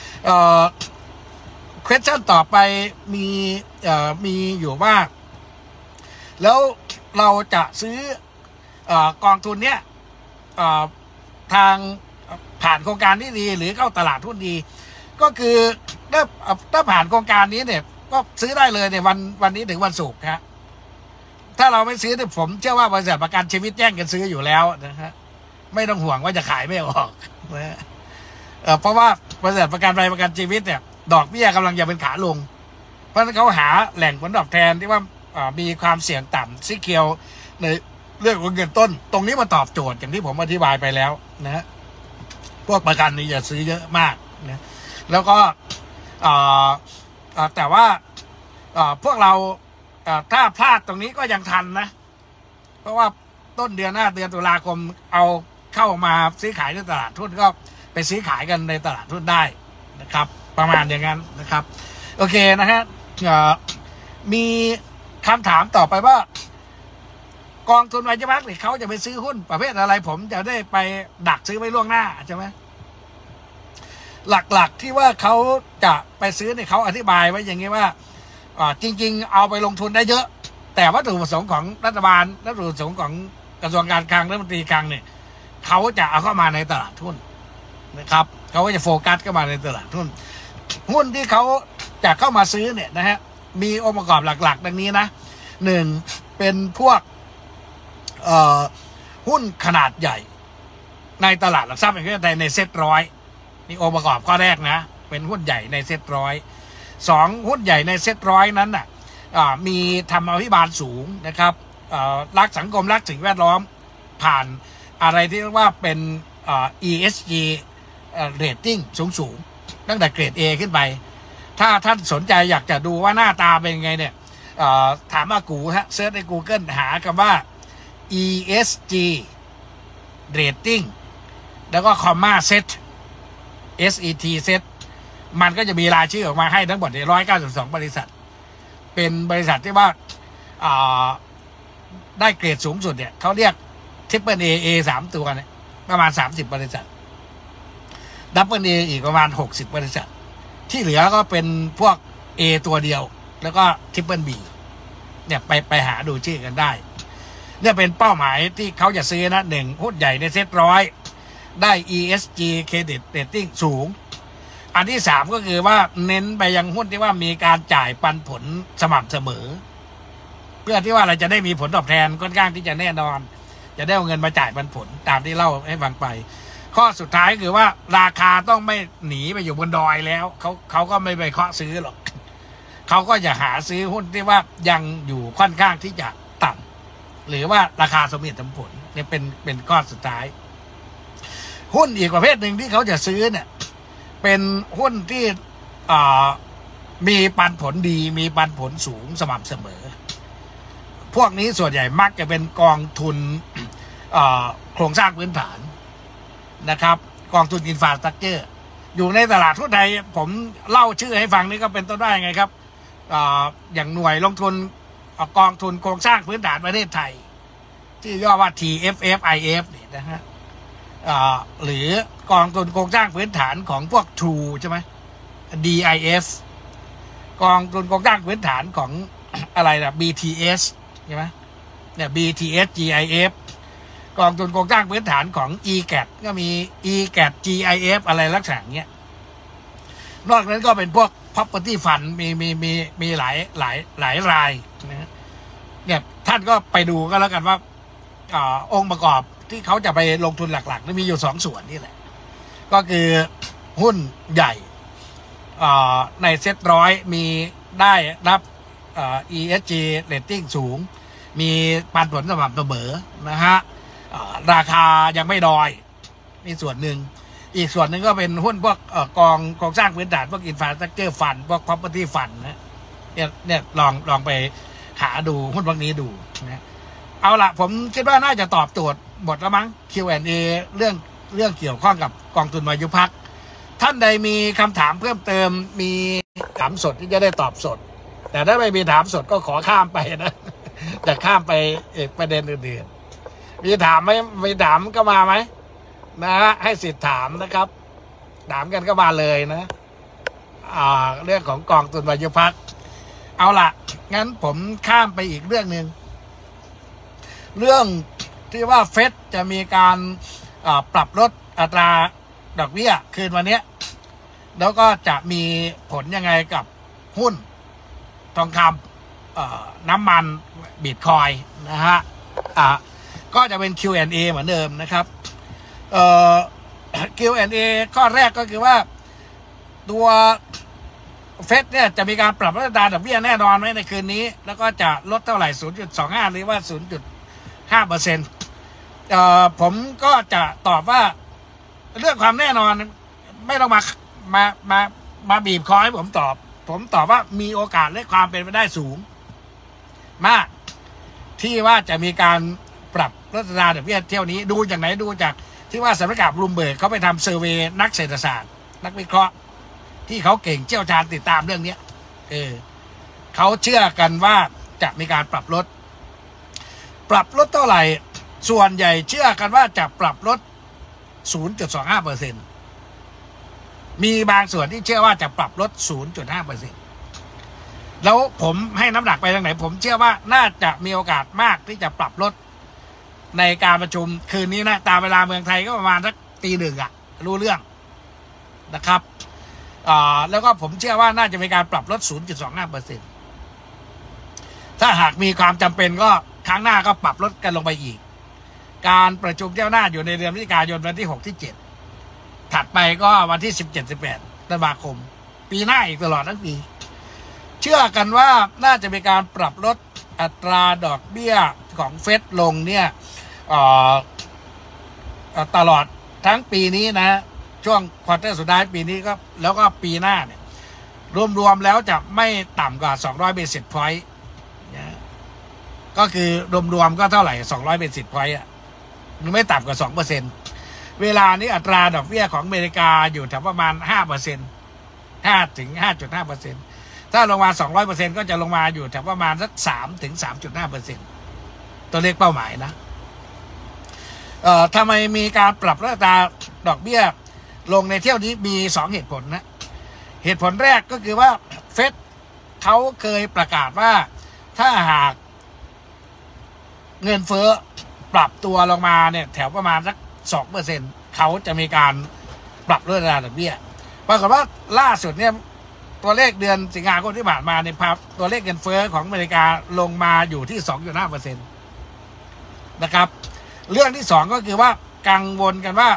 question ต่อไปมีอยู่ว่าแล้วเราจะซื้อกองทุนเนี้ยทางผ่านโครงการนี้ดีหรือเข้าตลาดหุ้นดีก็คือถ้าผ่านโครงการนี้เนี่ยก็ซื้อได้เลยในวันนี้ถึงวันศุกร์ครับถ้าเราไม่ซื้อเนี่ยผมเชื่อว่าบริษัทประกันชีวิตแย่งกันซื้ออยู่แล้วนะฮะไม่ต้องห่วงว่าจะขายไม่ออกนะเพราะว่าบริษัทประกันภัยประกันชีวิตเนี่ยดอกเบี้ยกำลังจะเป็นขาลงเพราะฉะนั้นเขาหาแหล่งผลตอบแทนที่ว่ามีความเสี่ยงต่ำซิเคียวในเรื่องของเงินต้นตรงนี้มาตอบโจทย์อย่างที่ผมอธิบายไปแล้วนะฮะพวกประกันนี่อย่าซื้อเยอะมากนะแล้วก็แต่ว่าพวกเราถ้าพลาดตรงนี้ก็ยังทันนะเพราะว่าต้นเดือนหน้าเดือนตุลาคมเอาเข้ามาซื้อขายในตลาดทุนก็ไปซื้อขายกันในตลาดทุนได้นะครับประมาณอย่างนั้นนะครับโอเคนะฮะมีคำถามต่อไปว่ากองทุนวัยพักเขาจะไปซื้อหุ้นประเภทอะไรผมจะได้ไปดักซื้อไว้ล่วงหน้าใช่ไหมหลักๆที่ว่าเขาจะไปซื้อเนี่ยเขาอธิบายไว้อย่างนี้ว่าจริงๆเอาไปลงทุนได้เยอะแต่วัตถุประสงค์ของรัฐบาลวัตถุประสงค์ของกระทรวงการคลังรัฐมนตรีคลังเนี่ยเขาจะเอาเข้ามาในตลาดหุ้นนะครับเขาก็จะโฟกัสเข้ามาในตลาดหุ้นหุ้นที่เขาจะเข้ามาซื้อเนี่ยนะฮะมีองค์ประกอบหลักๆดังนี้นะ1เป็นพวกหุ้นขนาดใหญ่ในตลาดหลักทรัพย์แห่งประเทศไทยในเซ็ตร้อยนี่องค์ประกอบข้อแรกนะเป็นหุ้นใหญ่ในเซ็ตร้อย2หุ้นใหญ่ในเซ็ตร้อยนั้นน่ะมีธรรมาภิบาลสูงนะครับรักสังคมรักสิ่งแวดล้อมผ่านอะไรที่เรียกว่าเป็นESG rating สูงตั้งแต่เกรด A ขึ้นไปถ้าท่านสนใจอยากจะดูว่าหน้าตาเป็นยังไงเนี่ยถามอากูฮะเซิร์ชใน Google หาคำว่า ESG rating แล้วก็คอมมา set SET set มันก็จะมีรายชื่อออกมาให้ทั้งหมด192 บริษัทเป็นบริษัทที่ว่าได้เกรดสูงสุดเนี่ยเขาเรียก Triple A 3 ตัวเนี่ยประมาณ30 บริษัท Double A อีกประมาณ60 บริษัทที่เหลือก็เป็นพวก A ตัวเดียวแล้วก็ Triple B เนี่ยไปหาดูชื่อกันได้เนี่ยเป็นเป้าหมายที่เขาจะซื้อนะ1หุ้นใหญ่ในเซ็ตร้อยได้ ESG Credit Rating สูงอันที่3ก็คือว่าเน้นไปยังหุ้นที่ว่ามีการจ่ายปันผลสม่ำเสมอเพื่อที่ว่าเราจะได้มีผลตอบแทนค่อนข้างที่จะแน่นอนจะได้เอาเงินมาจ่ายปันผลตามที่เล่าให้ฟังไปข้อสุดท้ายคือว่าราคาต้องไม่หนีไปอยู่บนดอยแล้วเขาก็ไม่ไปเคาะซื้อหรอกเขาก็จะหาซื้อหุ้นที่ว่ายังอยู่ค่อนข้างที่จะต่ำหรือว่าราคาสมเหตุสมผลเนี่ยเป็นข้อสุดท้ายหุ้นอีกประเภทหนึ่งที่เขาจะซื้อเนี่ยเป็นหุ้นที่มีปันผลดีมีปันผลสูงสม่ำเสมอพวกนี้ส่วนใหญ่มักจะเป็นกองทุนโครงสร้างพื้นฐานนะครับกองทุนอินฟราสตรัคเจอร์อยู่ในตลาดหุ้นไทยผมเล่าชื่อให้ฟังนี่ก็เป็นต้นได้ไงครับอย่างหน่วยลงทุนกองทุนโครงสร้างพื้นฐานประเทศไทยที่ย่อว่า TFFIF นี่นะฮะหรือกองทุนโครงสร้างพื้นฐานของพวก True ใช่ไหม DIF กองทุนโครงสร้างพื้นฐานของอะไรนะ BTS ใช่ไหมเนี่ย BTS GIF กองทุนโครงสร้างพื้นฐานของ EGAT ก็มี EGAT GIF อะไรลักษณะเนี้ยนอกนั้นก็เป็นพวก property fund มีหลายรายนะเนี่ยท่านก็ไปดูก็แล้วกันว่าองค์ประกอบที่เขาจะไปลงทุนหลักๆมีอยู่2 ส่วนนี่แหละก็คือหุ้นใหญ่ในเซ็ตร้อยมีได้รับESG rating สูงมีปันผลสม่ำเสมอนะฮะราคายังไม่ดอยมีส่วนหนึ่งอีกส่วนหนึ่งก็เป็นหุ้นพวกกองโครงสร้างพื้นฐานพวก infrastructure fund พวก property fund นะเนี่ยลองไปหาดูหุ้นพวกนี้ดูนะเอาละผมคิดว่าน่าจะตอบโจทย์หมดแล้วมั้ง Q&A เรื่องเกี่ยวข้องกับกองทุนวายุพักท่านใดมีคำถามเพิ่มเติมมีถามสดที่จะได้ตอบสดแต่ถ้าไม่มีถามสดก็ขอข้ามไปนะจะข้ามไปอีกประเด็นอื่นๆมีถามไหมมีถามก็มาไหมนะฮะให้สิทธิ์ถามนะครับถามกันก็มาเลยนะเรื่องของกองทุนวายุพักเอาล่ะงั้นผมข้ามไปอีกเรื่องหนึ่งเรื่องที่ว่าเฟดจะมีการปรับลดอัตราดอกเบี้ยคืนวันนี้แล้วก็จะมีผลยังไงกับหุ้นทองคำน้ำมันบิตคอยน์นะฮะก็จะเป็น Q&A เหมือนเดิมนะครับQ&A ข้อแรกก็คือว่าตัวเฟดเนี่ยจะมีการปรับลดอัตราดอกเบี้ยแน่นอนไหมในคืนนี้แล้วก็จะลดเท่าไหร่ 0.25 หรือว่า 0.5% ผมก็จะตอบว่าเรื่องความแน่นอนไม่ต้องมาบีบคอให้ผมตอบว่ามีโอกาสและความเป็นไปได้สูงมากที่ว่าจะมีการปรับลดอัตราดอกเบี้ยเที่ยวนี้ดูจากไหนดูจากที่ว่าสำนักข่าวบลูมเบิร์กเขาไปทำเซอร์เวย์นักเศรษฐศาสตร์นักวิเคราะห์ที่เขาเก่งเชี่ยวชาญติดตามเรื่องนี้เขาเชื่อกันว่าจะมีการปรับลดเท่าไหร่ส่วนใหญ่เชื่อกันว่าจะปรับลด 0.25% มีบางส่วนที่เชื่อว่าจะปรับลด 0.5% แล้วผมให้น้ำหนักไปทางไหนผมเชื่อว่าน่าจะมีโอกาสมากที่จะปรับลดในการประชุมคืนนี้นะตามเวลาเมืองไทยก็ประมาณสัก 1:00 นรู้เรื่องนะครับแล้วก็ผมเชื่อว่าน่าจะมีการปรับลด 0.25% ถ้าหากมีความจำเป็นก็ครั้งหน้าก็ปรับลดกันลงไปอีกการประชุมเจ้าหน้าอยู่ในเดือนพฤศจิกายนวันที่6 ที่ 7ถัดไปก็วันที่ 17-18 ธันวาคมปีหน้าอีกตลอดทั้งปีเชื่อกันว่าน่าจะมีการปรับลดอัตราดอกเบี้ยของเฟดลงเนี่ยตลอดทั้งปีนี้นะช่วงควอเตอร์สุดท้ายปีนี้ก็แล้วก็ปีหน้าเนี่ยรวมแล้วจะไม่ต่ำกว่า200 basis point นะก็คือรวมก็เท่าไหร่200 basis point ไม่ต่ำกว่า 2% เวลานี้อัตราดอกเบี้ยของอเมริกาอยู่แถวประมาณ 5% 5 ถึง 5.5% ถ้าลงมา 200% ก็จะลงมาอยู่แถวประมาณสัก3 ถึง 3.5% ตัวเลขเป้าหมายนะทำไมมีการปรับลดอัตราดอกเบี้ยลงในเที่ยวนี้มี2เหตุผลนะเหตุผลแรกก็คือว่าเฟดเขาเคยประกาศว่าถ้าหากเงินเฟ้อปรับตัวลงมาเนี่ยแถวประมาณสัก 2% เขาจะมีการปรับลดอัตราดอกเบี้ยปรากฏว่าล่าสุดเนี่ยตัวเลขเดือนสิงหาคมที่ผ่านมาเนี่ยตัวเลขเงินเฟ้อของอเมริกาลงมาอยู่ที่ 2.5% นะครับเรื่องที่2ก็คือว่ากังวลกันว่า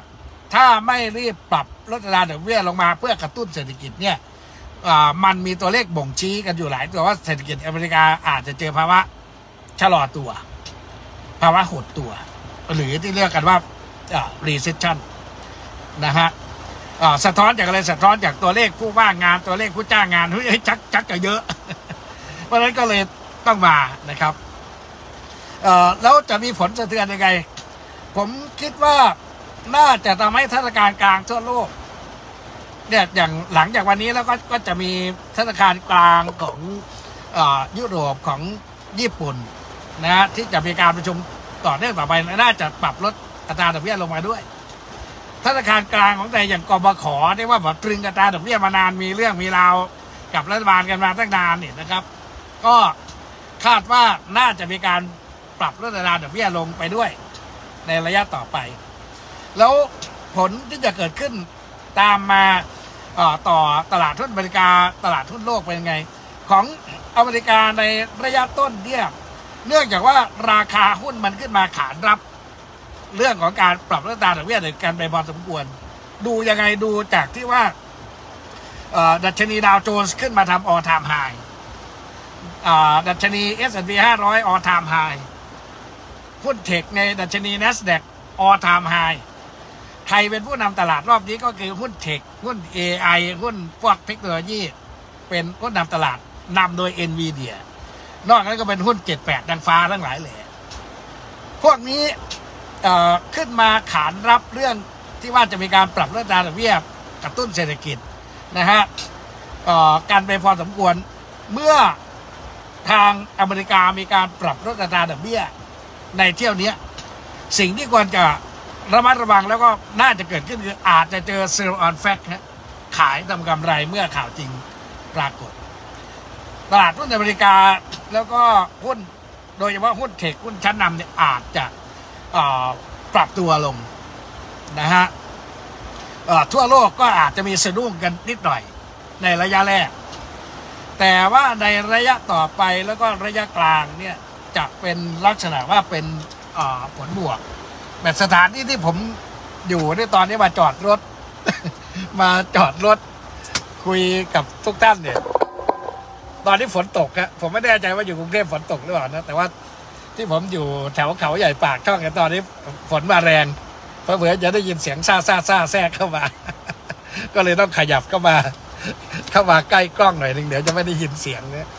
ถ้าไม่รีบปรับลดอัตราดอกเบี้ยลงมาเพื่อกระตุ้นเศรษฐกิจเนี่ยมันมีตัวเลขบ่งชี้กันอยู่หลายตัวว่าเศรษฐกิจอเมริกาอาจจะเจอภาวะชะลอตัวภาวะหดตัวหรือที่เรียกกันว่าrecession นะฮะสะท้อนจากอะไรสะท้อนจากตัวเลขผู้ว่างงานตัวเลขผู้จ้างงานเฮ้ยชักจะเยอะ เพราะฉะนั้นก็เลยต้องมานะครับแล้วจะมีผลสะเทือนยังไงผมคิดว่าน่าจะทำให้ธนาคารกลางทั่วโลกเนี่ยอย่างหลังจากวันนี้แล้วก็จะมีธนาคารกลางของยุโรปของญี่ปุ่นนะฮะที่จะมีการประชุมต่อเนื่องต่อไปน่าจะปรับลดอัตราดอกเบี้ยลงมาด้วยธนาคารกลางของไทยอย่างกบข.ที่ว่าแบบตรึงอัตราดอกเบี้ยมานานมีเรื่องมีราวกับรัฐบาลกันมาตั้งนานเนี่ยนะครับก็คาดว่าน่าจะมีการปรับลดอัตราดอกเบี้ยลงไปด้วยในระยะต่อไปแล้วผลที่จะเกิดขึ้นตามมาต่อตลาดหุ้นอเมริกาตลาดหุ้นโลกเป็นยังไงของอเมริกาในระยะต้นเนี่ยเนื่องจากว่าราคาหุ้นมันขึ้นมาขานรับเรื่องของการปรับลดอัตราดอกเบี้ยกันไปพอสมควรดูยังไงดูจากที่ว่าดัชนีดาวโจนส์ขึ้นมาทำ all time high ดัชนี S&P 500 all time high หุ้นเทคในดัชนี NASDAQ all time high ใครเป็นผู้นำตลาดรอบนี้ก็คือหุ้นเทคหุ้น AI หุ้นพวกเทคโนโลยีเป็นผู้นำตลาดนำโดย NVIDIA นอกนั้นก็เป็นหุ้น78ดังฟ้าทั้งหลายเลยพวกนี้ขึ้นมาขานรับเรื่องที่ว่าจะมีการปรับลดอัตราดอกเบี้ยกระตุ้นเศรษฐกิจนะฮะการไปพอสมควรเมื่อทางอเมริกามีการปรับลดอัตราดอกเบี้ยในเที่ยวนี้สิ่งที่ควรจะระมัดระวังแล้วก็น่าจะเกิดขึ้นคืออาจจะเจอ sell on fact ขายทำกำไรเมื่อข่าวจริงปรากฏตลาดหุ้นอเมริกาแล้วก็หุ้นโดยเฉพาะหุ้นเทคหุ้นชั้นนำเนี่ยอาจจะปรับตัวลงนะฮะทั่วโลกก็อาจจะมีสะดุ้งกันนิดหน่อยในระยะแรกแต่ว่าในระยะต่อไปแล้วก็ระยะกลางเนี่ยจะเป็นลักษณะว่าเป็นผลบวกแบบสถานที่ที่ผมอยู่ในตอนนี้มาจอดรถ มาจอดรถคุยกับทุกท่านเนี่ยตอนนี้ฝนตกครับผมไม่แน่ใจว่าอยู่กรุงเทพฝนตกหรือเปล่านะแต่ว่าที่ผมอยู่แถวเขาใหญ่ปากช่องกันตอนนี้ฝนมาแรงเพราะเผื่อจะได้ยินเสียงซ่าแทรกเข้ามา ก็เลยต้องขยับเข้ามาใกล้กล้องหน่อยนึงเดี๋ยวจะไม่ได้ยินเสียงเนี่ย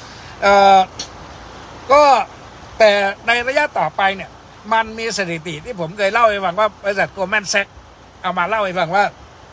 ก็แต่ในระยะต่อไปเนี่ยมันมีสถิติที่ผมเคยเล่าให้ฟังว่าบริษัท Goldman Sachs เอามาเล่าให้ฟังว่า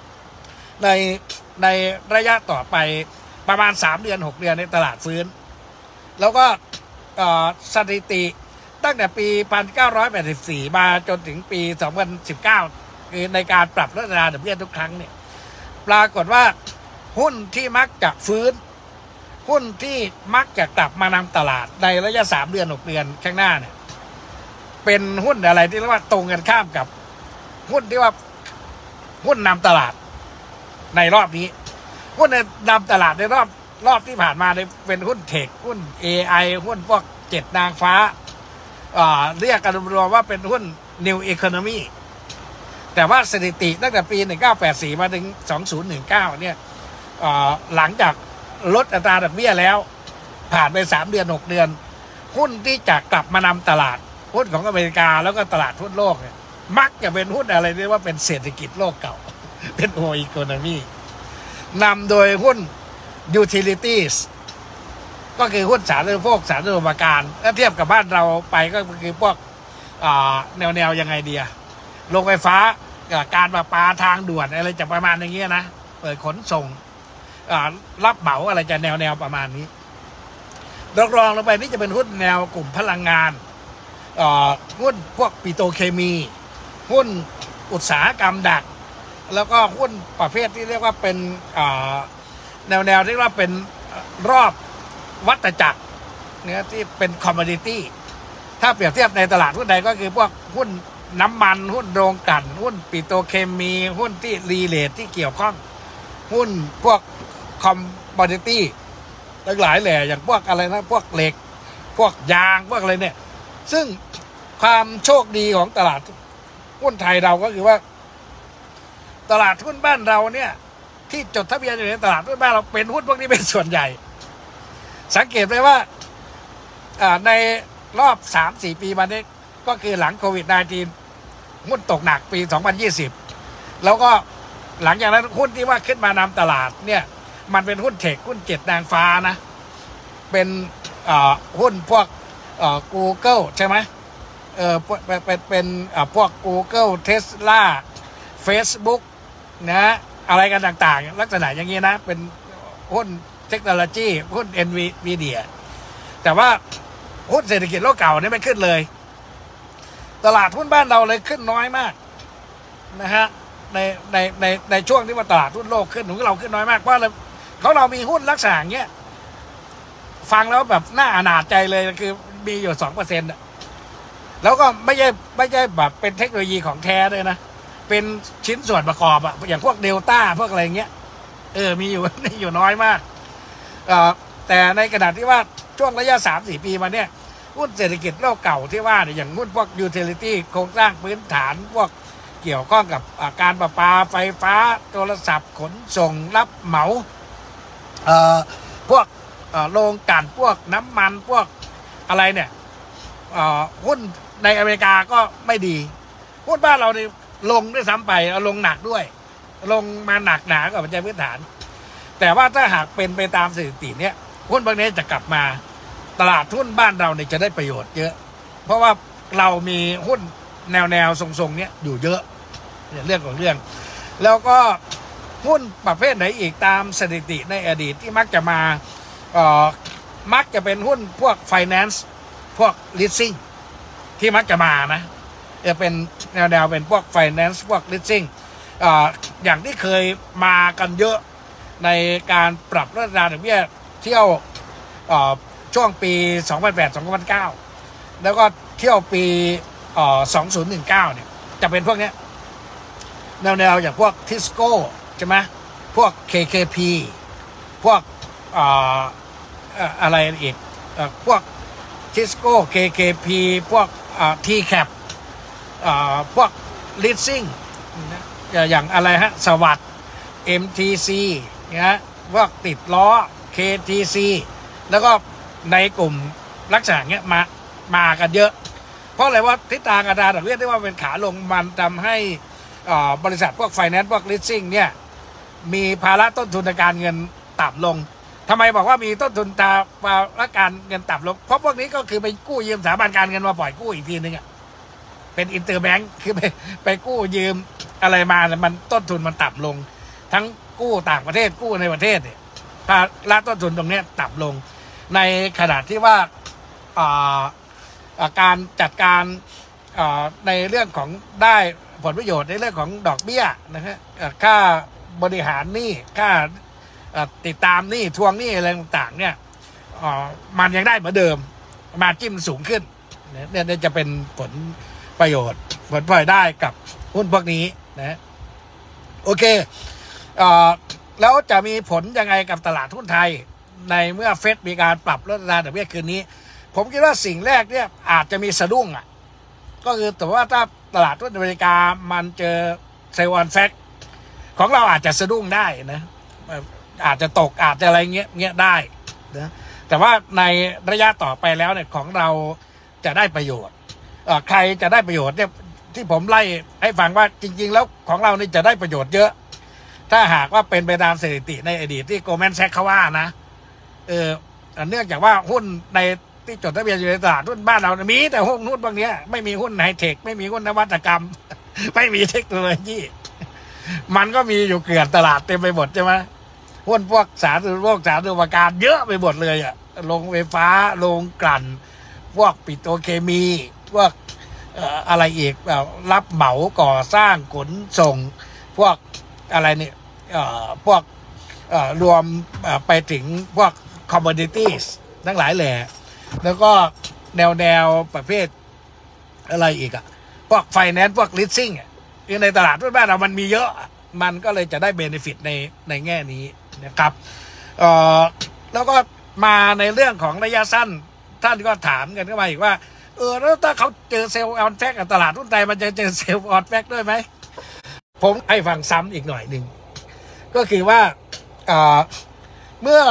ในระยะต่อไปประมาณ3 เดือน 6 เดือนในตลาดฟื้นแล้วก็สถิติตั้งแต่ปี 1984 มาจนถึงปี 2019 คือในการปรับลดอัตราดอกเบี้ยทุกครั้งเนี่ยปรากฏว่าหุ้นที่มักจะฟื้นหุ้นที่มักจะกลับมานำตลาดในระยะ3 เดือน 6 เดือนข้างหน้าเนี่ยเป็นหุ้นอะไรที่เรียกว่าตรงกันข้ามกับหุ้นที่ว่าหุ้นนำตลาดในรอบนี้หุ้นนำตลาดในรอบที่ผ่านมาเนี่ยเป็นหุ้นเทคหุ้น AI หุ้นพวก7นางฟ้าเรียกกันรวมๆว่าเป็นหุ้น New Economy แต่ว่าสถิติตั้งแต่ปี 1984 มาถึง 2019 เนี่ยหลังจากลดอัตราดอกเบี้ยแล้วผ่านไป3 เดือน 6 เดือนหุ้นที่จะกลับมานำตลาดหุ้นของอเมริกาแล้วก็ตลาดหุ้นโลกเนี่ยมักจะเป็นหุ้นอะไรเรียกว่าเป็นเศรษฐกิจโลกเก่า เป็น Old Economy นำโดยหุ้น Utilities ก็คือหุ้นสาธารณูปโภคสาธารณูปการถ้าเทียบกับบ้านเราไปก็คือพวกแนวยังไงเดียโรงไฟฟ้าการประปาทางด่วนอะไรจะประมาณอย่างเงี้ยนะเปิดขนส่งรับเหมาอะไรจะแนวประมาณนี้รองลงไปนี่จะเป็นหุ้นแนวกลุ่มพลังงานหุ้นพวกปิโตรเคมีหุ้นอุตสาหกรรมดักแล้วก็หุ้นประเภทที่เรียกว่าเป็นแนวที่เรียกว่าเป็นรอบวัฏจักรเนี่ยที่เป็นคอมมอดิตี้ถ้าเปรียบเทียบในตลาดหุ้นใดก็คือพวกหุ้นน้ำมันหุ้นโรงกลั่นหุ้นปิโตรเคมีหุ้นที่รีเลทที่เกี่ยวข้องหุ้นพวกคอมมอดิตี้หลายแหล่อย่างพวกอะไรนะพวกเหล็กพวกยางพวกอะไรเนี่ยซึ่งความโชคดีของตลาดหุ้นไทยเราก็คือว่าตลาดหุ้นบ้านเราเนี่ยที่จดทะเบียนอยู่ในตลาดหุ้นบ้านเราเป็นหุ้นพวกนี้เป็นส่วนใหญ่สังเกตไหมว่าในรอบ 3-4 ปีมานี้ก็คือหลังโควิด-19 หุ้นตกหนักปี 2020 แล้วก็หลังจากนั้นหุ้นที่ว่าขึ้นมานำตลาดเนี่ยมันเป็นหุ้นเทคหุ้น7นางฟ้านะเป็นหุ้นพวกGoogle ใช่ไหมเป็นพวก Google Tesla Facebook นะอะไรกันต่างๆลักษณะอย่างนี้นะเป็นหุ้นเทคโนโลยีหุ้น NVIDIA แต่ว่าหุ้นเศรษฐกิจโลกเก่านี่ไม่ขึ้นเลยตลาดหุ้นบ้านเราเลยขึ้นน้อยมากนะฮะในช่วงที่ว่าตลาดหุ้นโลกขึ้นของเราขึ้นน้อยมากเพราะเรามีหุ้นลักษณะอย่างเงี้ยฟังแล้วแบบน่าอนาถใจเลยคือมีอยู่ 2% แล้วก็ไม่ใช่แบบเป็นเทคโนโลยีของแท้เลยนะเป็นชิ้นส่วนประกอบอะอย่างพวกเดลต้าพวกอะไรเงี้ยมีอยู่น้อยมากแต่ในขณะที่ว่าช่วงระยะ 3-4 ปีมาเนี่ยหุ้นเศรษฐกิจโลกเก่าที่ว่าเนี่ยอย่างหุ้นพวกยูทิลิตี้โครงสร้างพื้นฐานพวกเกี่ยวข้องกับการประปาไฟฟ้าโทรศัพท์ขนส่งรับเหมาพวกโรงกลั่นพวกน้ำมันพวกอะไรเนี่ยหุ้นในอเมริกาก็ไม่ดีหุ้นบ้านเราเนี่ยลงด้วยซ้ำไปลงหนักด้วยลงมาหนักหนากว่าปัจจัยพื้นฐานแต่ว่าถ้าหากเป็นไปตามสถิติเนี่ยหุ้นบางนี้จะกลับมาตลาดหุ้นบ้านเราเนี่ยจะได้ประโยชน์เยอะเพราะว่าเรามีหุ้นแนวทรงๆเนี้ยอยู่เยอะเรื่องของเรื่องแล้วก็หุ้นประเภทไหนอีกตามสถิติในอดีตที่มักจะมามักจะเป็นหุ้นพวก finance พวก leasing ที่มักจะมานะเป็นแนวเป็นพวก finance พวก leasing อย่างที่เคยมากันเยอะในการปรับลดอัตราดอกเบี้ยเที่ยวช่วงปี 2008-2009 แล้วก็เที่ยวปี 2019 เนี่ยจะเป็นพวกนี้แนวอย่างพวกทิสโก้ใช่ไหมพวก KKP พวกอะไรอีกพวกทิสโก้ KKP พวกTCAP พวก leasing อย่างอะไรฮะสวัสด์ MTC นะพวกติดล้อ KTC แล้วก็ในกลุ่มลักษณะเงี้ยมากันเยอะเพราะอะไรว่าทิศทางอัตราดอกเบี้ยที่ว่าเป็นขาลงมันทำให้บริษัทพวกไฟแนนซ์พวก leasing เนี่ยมีภาระต้นทุนในการเงินต่ำลงทำไมบอกว่ามีต้นทุนภาระการเงินต่ำลงเพราะพวกนี้ก็คือไปกู้ยืมสถาบันการเงินมาปล่อยกู้อีกทีนึงเป็นอินเตอร์แบงค์คือไปกู้ยืมอะไรมามันต้นทุนมันต่ำลงทั้งกู้ต่างประเทศกู้ในประเทศเนี่ยภาระต้นทุนตรงนี้ต่ำลงในขณะที่ว่าการจัดการในเรื่องของได้ผลประโยชน์ในเรื่องของดอกเบี้ยนะฮะค่าบริหารหนี้ค่าติดตามหนี้ทวงหนี้อะไรต่างๆเนี่ยมันยังได้เหมือนเดิมมาจิ้มสูงขึ้นเนี่ยจะเป็นผลประโยชน์ผลพลอยได้กับหุ้นพวกนี้นะโอเคแล้วจะมีผลยังไงกับตลาดหุ้นไทยในเมื่อเฟดมีการปรับลดอัตราดอกเบี้ยคืนนี้ผมคิดว่าสิ่งแรกเนี่ยอาจจะมีสะดุ้งก็คือแต่ว่าถ้าตลาดหุ้นอเมริกามันเจอเซลล์ออนแฟกของเราอาจจะสะดุ้งได้นะอาจจะตกอาจจะอะไรเงี้ยได้นะแต่ว่าในระยะต่อไปแล้วเนี่ยของเราจะได้ประโยชน์ใครจะได้ประโยชน์เนี่ยที่ผมไล่ให้ฟังว่าจริงๆแล้วของเรานี่จะได้ประโยชน์เยอะถ้าหากว่าเป็นไปตามสถิติในอดีตที่โกลแมนแซกเขาว่านะเนื่องจากว่าหุ้นในที่จดทะเบียนอยู่ในตลาดหุ้นบ้านเรามีแต่หุ้นพวกนี้ไม่มีหุ้นไฮเทคไม่มีหุ้นนวัตกรรมไม่มีเทคโนโลยีมันก็มีอยู่เกลื่อนตลาดเต็มไปหมดใช่ไหมหุ้นพวกสาธารณโภคสาธารณูปการเยอะไปหมดเลยโรงไฟฟ้าโรงกลั่นพวกปิโตรเคมีพวกอะไรอีกรับเหมาก่อสร้างขนส่งพวกอะไรเนี่ยพวกรวมไปถึงพวก commodities ทั้งหลายแหล่แล้วก็แนวประเภทอะไรอีกพวก finance พวก leasing คือในตลาดหุ้นบ้านเรามันมีเยอะมันก็เลยจะได้ benefit ในแง่นี้นะครับแล้วก็มาในเรื่องของระยะสั้นท่านก็ถามกันเข้ามาอีกว่าแล้วถ้าเขาเจอเซลล์ออนแฟกตลาดหุ้นไทยมันจะเจอเซลล์ออนแฟกด้วยไหมผผมให้ฟังซ้ำอีกหน่อยหนึ่งก็คือว่าเมื่อ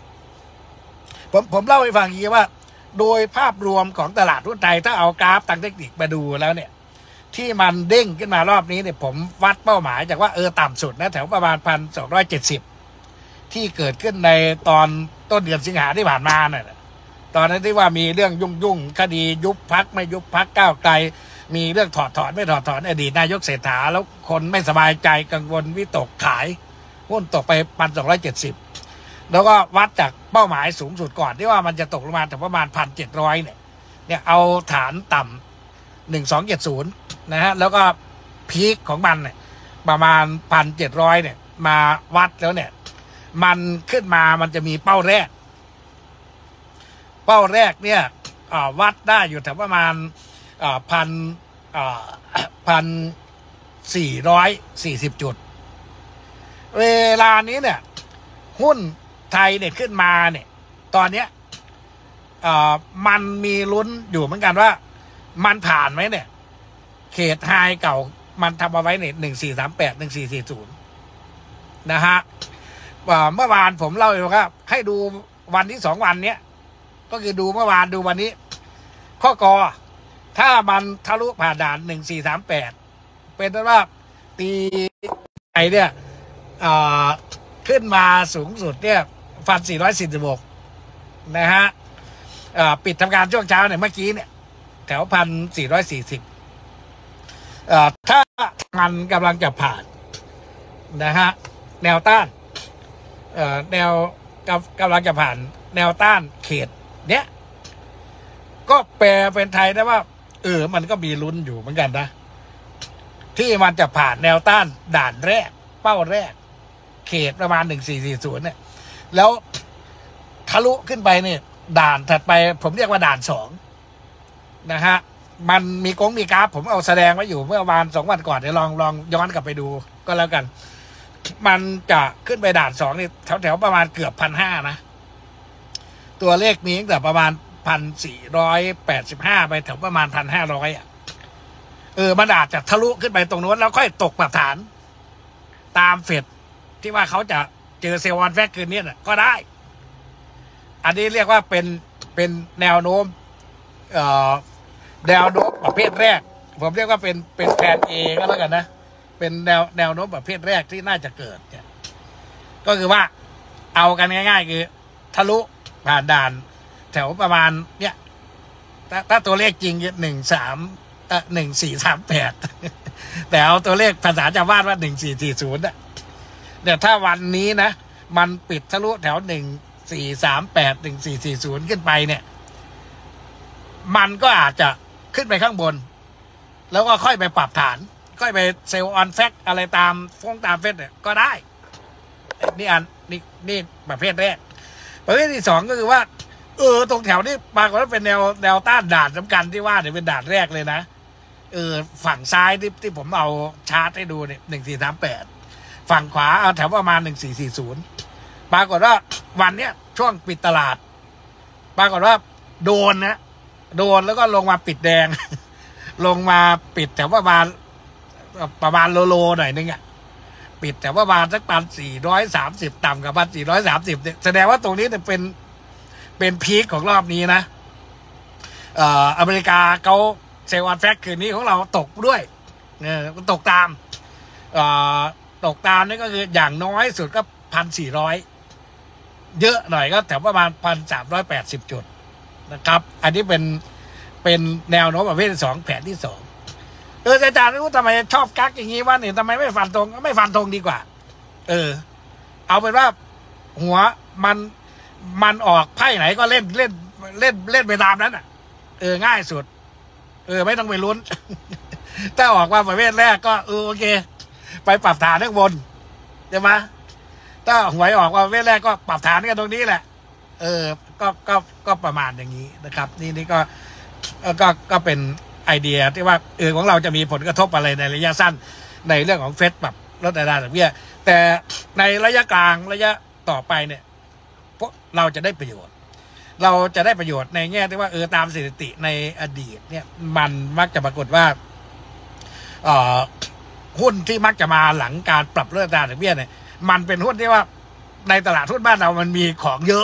ผมเล่าให้ฟังอย่างนี้ว่าโดยภาพรวมของตลาดหุ้นไทยถ้าเอากราฟทางเทคนิคมาดูแล้วเนี่ยที่มันเด้งขึ้นมารอบนี้เนี่ยผมวัดเป้าหมายจากว่าต่ำสุดนะแถวประมาณ1,270ที่เกิดขึ้นในตอนต้นเดือนสิงหาที่ผ่านมาเนี่ยตอนนั้นที่ว่ามีเรื่องยุ่งคดียุบพรรคไม่ยุบพรรคก้าวไกลมีเรื่องถอดถอนไม่ถอดถอนอดีตนายกเศรษฐาแล้วคนไม่สบายใจกังวลวิตกขายหุ้นตกไป1,270แล้วก็วัดจากเป้าหมายสูงสุดก่อนที่ว่ามันจะตกลงมาแต่ประมาณ1,700เนี่ยเอาฐานต่ำ1270นะฮะแล้วก็พีคของมันเนี่ยประมาณ1,700เนี่ยมาวัดแล้วเนี่ยมันขึ้นมามันจะมีเป้าแรกเนี่ยวัดได้อยู่แถวประมาณ1,440 จุดเวลานี้เนี่ยหุ้นไทยเนี่ยขึ้นมาเนี่ยตอนเนี้ยมันมีลุ้นอยู่เหมือนกันว่ามันผ่านไหมเนี่ยเขตไฮเก่ามันทำเอาไว้เนี่ย1438 1440นะฮะเมื่อวานผมเล่าอยู่ครับให้ดูวันที่2 วันเนี้ยก็คือดูเมื่อวานดูวันนี้ข้อกอถ้ามันทะลุผ่านด่าน1438เป็นต้นว่าตีไอเนี่ยขึ้นมาสูงสุดเนี่ย1,446นะฮะปิดทำการช่วงเช้าเนี่ยเมื่อกี้เนี่ยแถว1,440ถ้ามันกำลังจะผ่านนะฮะแนวต้านแนวกำลังจะผ่านแนวต้านเขตเนี้ยก็แปลเป็นไทยได้ว่ามันก็มีลุ้นอยู่เหมือนกันนะที่มันจะผ่านแนวต้านด่านแรกเป้าแรกเขตประมาณ1440เนี่ยแล้วทะลุขึ้นไปเนี่ยด่านถัดไปผมเรียกว่าด่าน2นะฮะมันมีกราฟผมเอาแสดงไว้อยู่เมื่อวาน2 วันก่อนเดี๋ยวลองย้อนกลับไปดูก็แล้วกันมันจะขึ้นไปด่าน2นี่แถวประมาณเกือบ1,500นะตัวเลขมีตั้งแต่ประมาณ1,485ไปแถวประมาณ1,500มันอาจจะทะลุขึ้นไปตรงนู้นแล้วค่อยตกปรับฐานตามเฟดที่ว่าเขาจะเจอเซลล์ออนแฟกคืนนี้น่ะก็ได้อันนี้เรียกว่าเป็นแนวโน้มประเภทแรกผมเรียกว่าเป็นแผน A ก็แล้วกันนะเป็นแนวโน้มประเภทแรกที่น่าจะเกิดเนี่ยก็คือว่าเอากันง่ายๆคือทะลุผ่านด่านแถวประมาณเนี่ยถ้าตัวเลขจริง1438แต่เอาตัวเลขภาษาชาวบ้านว่า1440เนี่ยถ้าวันนี้นะมันปิดทะลุแถว1438 1440ขึ้นไปเนี่ยมันก็อาจจะขึ้นไปข้างบนแล้วก็ค่อยไปปรับฐานค่อยไปเซลล์ออนแฟกอะไรตามตามเฟสเนี่ยก็ได้นี่ประเภทแรกประเภทที่2ก็คือว่าตรงแถวนี้ปรากฏว่าเป็นแนวต้านด่านสำคัญที่ว่าเนี่ยเป็นด่านแรกเลยนะฝั่งซ้ายที่ผมเอาชาร์ตให้ดูเนี่ย1438ฝั่งขวาเอาแถวประมาณ1440ปรากฏว่าวันเนี้ยช่วงปิดตลาดปรากฏว่าโดนแล้วก็ลงมาปิดแดง ลงมาปิดแถวประมาณโลหน่อยนึงปิดแต่ว่าประมาณสัก1,430ต่ำกับ1,430เนี่ยแสดงว่าตรงนี้เนี่ยเป็นพีคของรอบนี้นะอเมริกาเขาเซลล์ออนแฟกคืนนี้ของเราตกด้วยตกตามนี่ก็คืออย่างน้อยสุดก็1,400เยอะหน่อยก็แถวประมาณ1,380 จุดนะครับอันนี้เป็นแนวโน้มประเภทที่2แผนที่2อาจารย์รู้ทำไมชอบกักอย่างนี้วะเนี่ยทำไมไม่ฟันธงดีกว่าเอาเป็นว่าหัวมันออกไพ่ไหนก็เล่นไปตามนั้นง่ายสุดไม่ต้องไปลุ้น ถ้าออกมาประเภทแรกก็โอเคไปปรับฐานข้างบนใช่ไหมถ้าหวยออกมาประเภทแรกก็ปรับฐานกันตรงนี้แหละก็ประมาณอย่างนี้นะครับนี่ก็เป็นไอเดียที่ว่าของเราจะมีผลกระทบอะไรในระยะสั้นในเรื่องของเฟดปรับลดอัตราดอกเบี้ยแต่ในระยะกลางระยะต่อไปเนี่ยพวกเราจะได้ประโยชน์ในแง่ที่ว่าตามสถิติในอดีตเนี่ยมันมักจะปรากฏว่าหุ้นที่มักจะมาหลังการปรับลดอัตราดอกเบี้ยเนี่ยมันเป็นหุ้นที่ว่าในตลาดหุ้นบ้านเรามันมีของเยอะ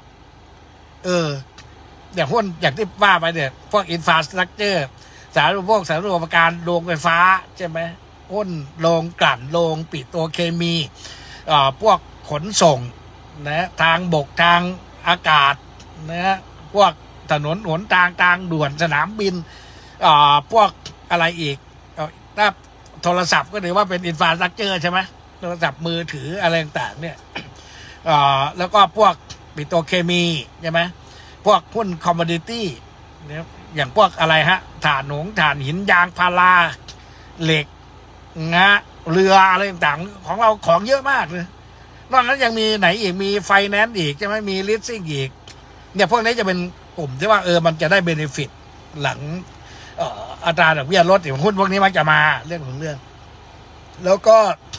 อย่างหุ้นอย่างที่ว่าไปเนี่ยพวกอินฟราสตรัคเจอร์สาธารณูปโภคสาธารณูปการโรงไฟฟ้าใช่ไหมหุ้นโรงกลั่นโรงปิโตรเคมีพวกขนส่งนะทางบกทางอากาศนะพวกถนนหนทางด่วนสนามบินพวกอะไรอีกถ้าโทรศัพท์ก็ถือว่าเป็นอินฟราสตรัคเจอร์ใช่ไหมโทรศัพท์มือถืออะไรต่างๆเนี่ยแล้วก็พวกปิโตรเคมีใช่ไหมพวกหุ้นคอมมอดิตี้เนี่ยอย่างพวกอะไรฮะถ่านหินยางพาราเหล็กเรืออะไรต่างๆของเราของเยอะมากเลยนอกนั้นยังมีไหนอีกมีไฟแนนซ์อีกใช่ไหมมีลิสซิ่งอีกเนี่ยพวกนี้จะเป็นกลุ่มที่ว่ามันจะได้เบเนฟิตหลังอัตราดอกเบี้ยลดอย่างหุ้นพวกนี้มักจะมาเรื่องของเรื่องแล้วก็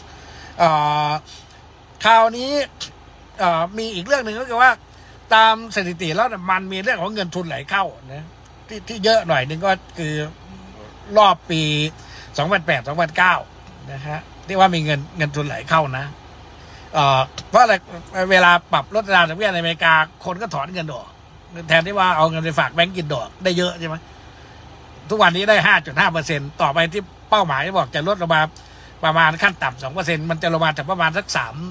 คราวนี้มีอีกเรื่องหนึ่งก็คือว่าตามสถิติแล้วมันมีเรื่องของเงินทุนไหลเข้านะที่เยอะหน่อยนึงก็คือรอบปี 2008-2009 นะฮะที่ว่ามีเงินทุนไหลเข้านะเพราะอะไรเวลาปรับลดอัตราดอกเบี้ยในอเมริกาคนก็ถอนเงินออกแทนที่ว่าเอาเงินไปฝากแบงก์กินดอกได้เยอะใช่ไหมทุกวันนี้ได้ 5.5% ต่อไปที่เป้าหมายบอกจะลดลงมาประมาณขั้นต่ำ 2% มันจะลงมาจากประมาณสัก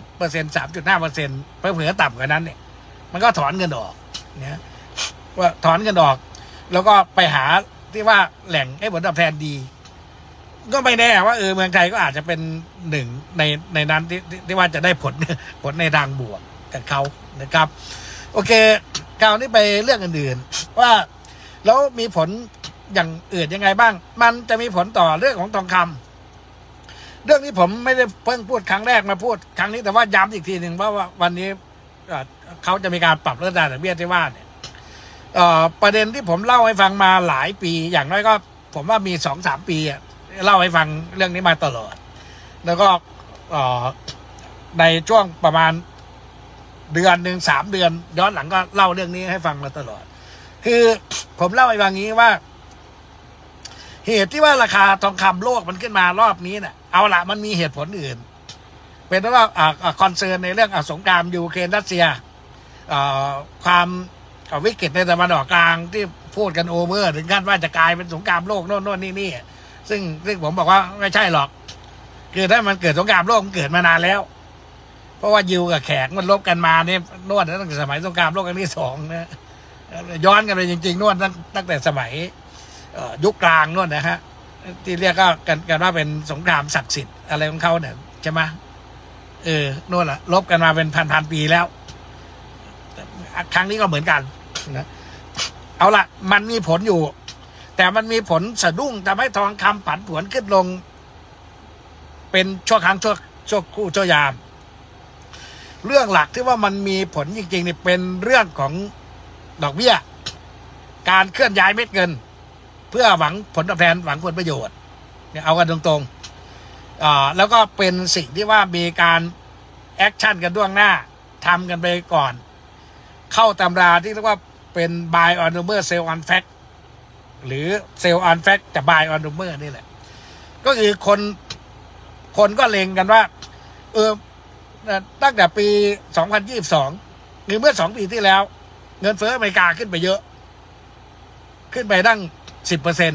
3% 3.5% เผื่อต่ำกว่านั้นเนี่ยมันก็ถอนเงินออกเนี่ยว่าถอนเงินออกแล้วก็ไปหาที่ว่าแหล่งให้ผลตอบแทนดีก็ไม่แน่ว่าเมืองไทยก็อาจจะเป็นหนึ่งในนั้นที่ว่าจะได้ผลในทางบวกกับเขานะครับโอเคคราวนี้ไปเรื่องอื่นๆว่าแล้วมีผลอย่างอื่นยังไงบ้างมันจะมีผลต่อเรื่องของทองคำเรื่องนี้ผมไม่ได้เพิ่งพูดครั้งแรกมาพูดครั้งนี้แต่ว่าย้ำอีกทีหนึ่งว่าวันนี้เขาจะมีการปรับลดอัตราดอกเบี้ยที่ว่าเนี่ยประเด็นที่ผมเล่าให้ฟังมาหลายปีอย่างน้อยก็ผมว่ามี 2-3 ปีเล่าให้ฟังเรื่องนี้มาตลอดแล้วก็ในช่วงประมาณเดือนหนึ่ง3 เดือนย้อนหลังก็เล่าเรื่องนี้ให้ฟังมาตลอดคือผมเล่าให้ฟังงี้ว่าเหตุที่ว่าราคาทองคำโลกมันขึ้นมารอบนี้เนี่ยเอาละมันมีเหตุผลอื่นเป็นเพราะว่าคอนเซิร์นในเรื่องสงครามยูเครนรัสเซียความวิกฤตในตะวันออกกลางที่พูดกันโอเวอร์ถึงขั้นว่าจะกลายเป็นสงครามโลกโน่นนี่ซึ่งผมบอกว่าไม่ใช่หรอกคือถ้ามันเกิดสงครามโลกมันเกิดมานานแล้วเพราะว่ายิวกับแขกมันลบกันมาเนี่ยนวดตั้งแต่สมัยสงครามโลกครั้งที่2นะย้อนกันไปจริงๆนวดตั้งแต่สมัยยุคกลางนวดนะฮะที่เรียกก็กันว่าเป็นสงครามศักดิ์สิทธิ์อะไรของเขาเนี่ยใช่ไหมนวดละลบกันมาเป็นพันปีแล้วครั้งนี้ก็เหมือนกันนะเอาละมันมีผลอยู่แต่มันมีผลสะดุ้งทำให้ทองคำผันผวนขึ้นลงเป็นชั่วครั้งชั่วคู่ชั่วยามเรื่องหลักที่ว่ามันมีผลจริงๆนี่เป็นเรื่องของดอกเบี้ยการเคลื่อนย้ายเม็ดเงินเพื่อหวังผลตอบแทนหวังผลประโยชน์เนี่ยเอากันตรงๆแล้วก็เป็นสิ่งที่ว่ามีการแอคชั่นกันล่วงหน้าทำกันไปก่อนเข้าตำราที่เรียกว่าเป็น buy on rumor sell on fact หรือ sell on fact แต่ buy on rumor นี่แหละก็คือคนก็เล็งกันว่าตั้งแต่ปี 2022 หรือเมื่อ2 ปีที่แล้วเงินเฟ้ออเมริกาขึ้นไปเยอะขึ้นไปตั้ง 10%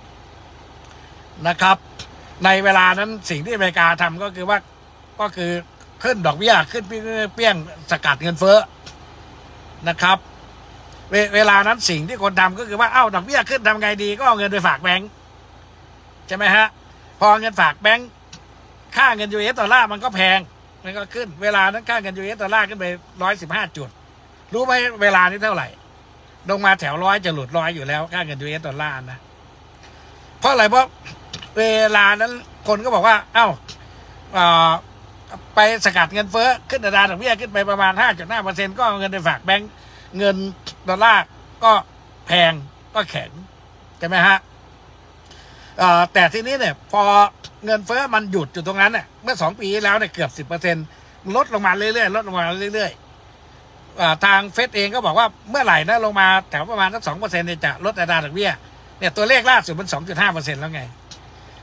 นะครับในเวลานั้นสิ่งที่อเมริกาทำก็คือขึ้นดอกเบี้ยขึ้นเปี้ยงสกัดเงินเฟ้อนะครับเวลานั้นสิ่งที่คนทำก็คือว่าดอกเบี้ยขึ้นทำไงดีก็เอาเงินไปฝากแบงก์ใช่ไหมฮะพอเงินฝากแบงก์ค่าเงิน US ดอลลาร์มันก็แพงมันก็ขึ้นเวลานั้นค่าเงิน US ดอลลาร์ขึ้นไป115 จุดรู้ไหมเวลานี้เท่าไหร่ลงมาแถว100จะหลุด100อยู่แล้วค่าเงิน US ดอลลาร์นะเพราะอะไรเพราะเวลานั้นคนก็บอกว่าไปสกัดเงินเฟ้อขึ้นอัตราดอกเบี้ยขึ้นไปประมาณ 5.5% ก็เอาเงินไปฝากแบงก์เงินดอลลาร์ก็แพงก็แข็งใช่ไหมฮะแต่ทีนี้เนี่ยพอเงินเฟ้อมันหยุดอยู่ตรงนั้นเนี่ยเมื่อ2 ปีแล้วเนี่ยเกือบ 10% ลดลงมาเรื่อยๆลดลงมาเรื่อยๆทางเฟดเองก็บอกว่าเมื่อไหร่นะลงมาแถวประมาณสัก 2% เนี่ยจะลดอัตราดอกเบี้ยเนี่ยตัวเลขล่าสุดมัน 2.5% แล้วไง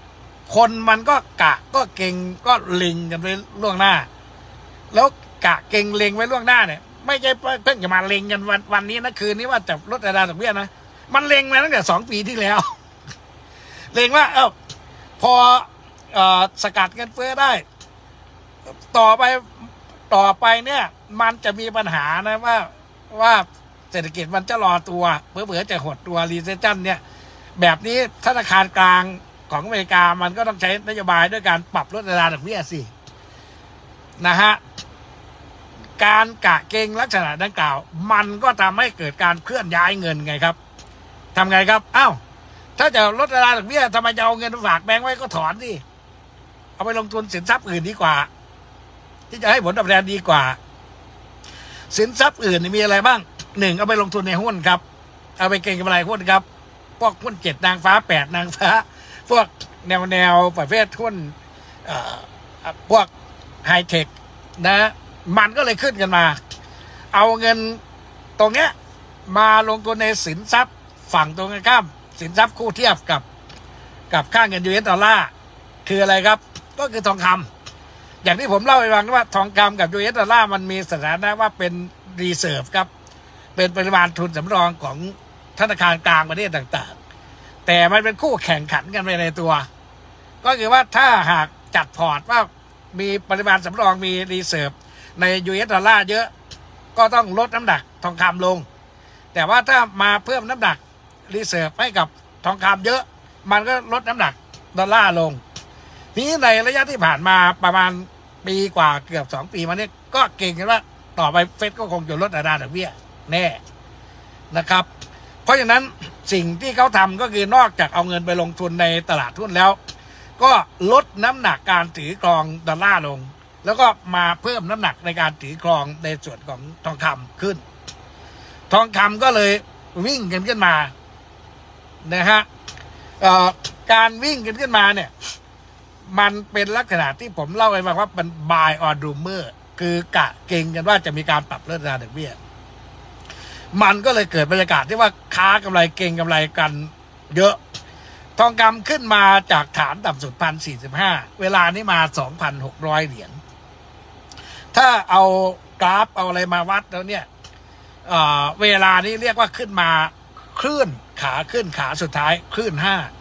คนมันก็กะก็เก่งก็เล็งกันไปล่วงหน้าแล้วกะเก่งเล็งไว้ล่วงหน้าเนี่ยไม่ใช่เพิ่งจะมาเล็งกันวันนี้นะคืนนี้ว่าจะลดอัตราดอกเบี้ยนะมันเล็งมาตั้งแต่2 ปีที่แล้วเล็งว่าพอสกัดเงินเฟ้อได้ต่อไปเนี่ยมันจะมีปัญหานะว่าเศรษฐกิจมันจะรอตัวเผื่อจะหดตัวรีเซสชั่นเนี่ยแบบนี้ธนาคารกลางของอเมริกามันก็ต้องใช้นโยบายด้วยการปรับลดอัตราดอกเบี้ยสินะฮะการกะเกงลักษณะดังกล่าวมันก็ทำให้เกิดการเคลื่อนย้ายเงินไงครับทำไงครับถ้าจะลดอัตราดอกเบี้ยทำไมจะเอาเงินฝากแบงก์ไว้ก็ถอนดิเอาไปลงทุนสินทรัพย์อื่นดีกว่าที่จะให้ผลตอบแทนดีกว่าสินทรัพย์อื่นมีอะไรบ้าง1เอาไปลงทุนในหุ้นครับเอาไปเก็งกำไรหุ้นครับพวกหุ้น7 นางฟ้า8 นางฟ้าพวกแนวประเภทหุ้นพวกไฮเทคนะมันก็เลยขึ้นกันมาเอาเงินตรงเนี้ยมาลงทุนในสินทรัพย์ฝั่งตรงกันข้ามสินทรัพย์คู่เทียบกับค่าเงิน US ดอลลาร์คืออะไรครับก็คือทองคำอย่างที่ผมเล่าให้ฟังว่าทองคำกับ US ดอลลาร์มันมีสถานะว่าเป็นรีเซิร์ฟครับเป็นปริมาณทุนสำรองของธนาคารกลางประเทศต่างๆแต่มันเป็นคู่แข่งขันกันไปในตัวก็คือว่าถ้าหากจัดพอร์ตว่ามีปริมาณสำรองมีรีเซิร์ฟใน US ดอลลาร์เยอะก็ต้องลดน้ำหนักทองคำลงแต่ว่าถ้ามาเพิ่มน้ำหนักรีเซิร์ฟให้กับทองคำเยอะมันก็ลดน้ำหนักดอลลาร์ลงทีนี้ในระยะที่ผ่านมาประมาณปีกว่าเกือบ2 ปีมานี้ก็เก่งกันว่าต่อไปเฟดก็คงจะลดอัตราดอกเบี้ยแน่นะครับเพราะฉะนั้นสิ่งที่เขาทำก็คือนอกจากเอาเงินไปลงทุนในตลาดหุ้นแล้วก็ลดน้ำหนักการถือครองดอลลาร์ลงแล้วก็มาเพิ่มน้ำหนักในการถือครองในส่วนของทองคำขึ้นทองคำก็เลยวิ่งกันขึ้นมานะฮะการวิ่งกันขึ้นมาเนี่ยมันเป็นลักษณะที่ผมเล่าไปว่ามัน buy on rumor คือกะเก่งกันว่าจะมีการปรับลดอัตราดอกเบี้ยมันก็เลยเกิดบรรยากาศที่ว่าค้ากำไรเก่งกำไรกันเยอะทองคำขึ้นมาจากฐานต่ำสุด1,045เวลานี้มา 2,600 เหรียญถ้าเอากราฟเอาอะไรมาวัดแล้วเนี่ยเวลานี้เรียกว่าขึ้นมาคลื่นขาขึ้นขาสุดท้ายคลื่น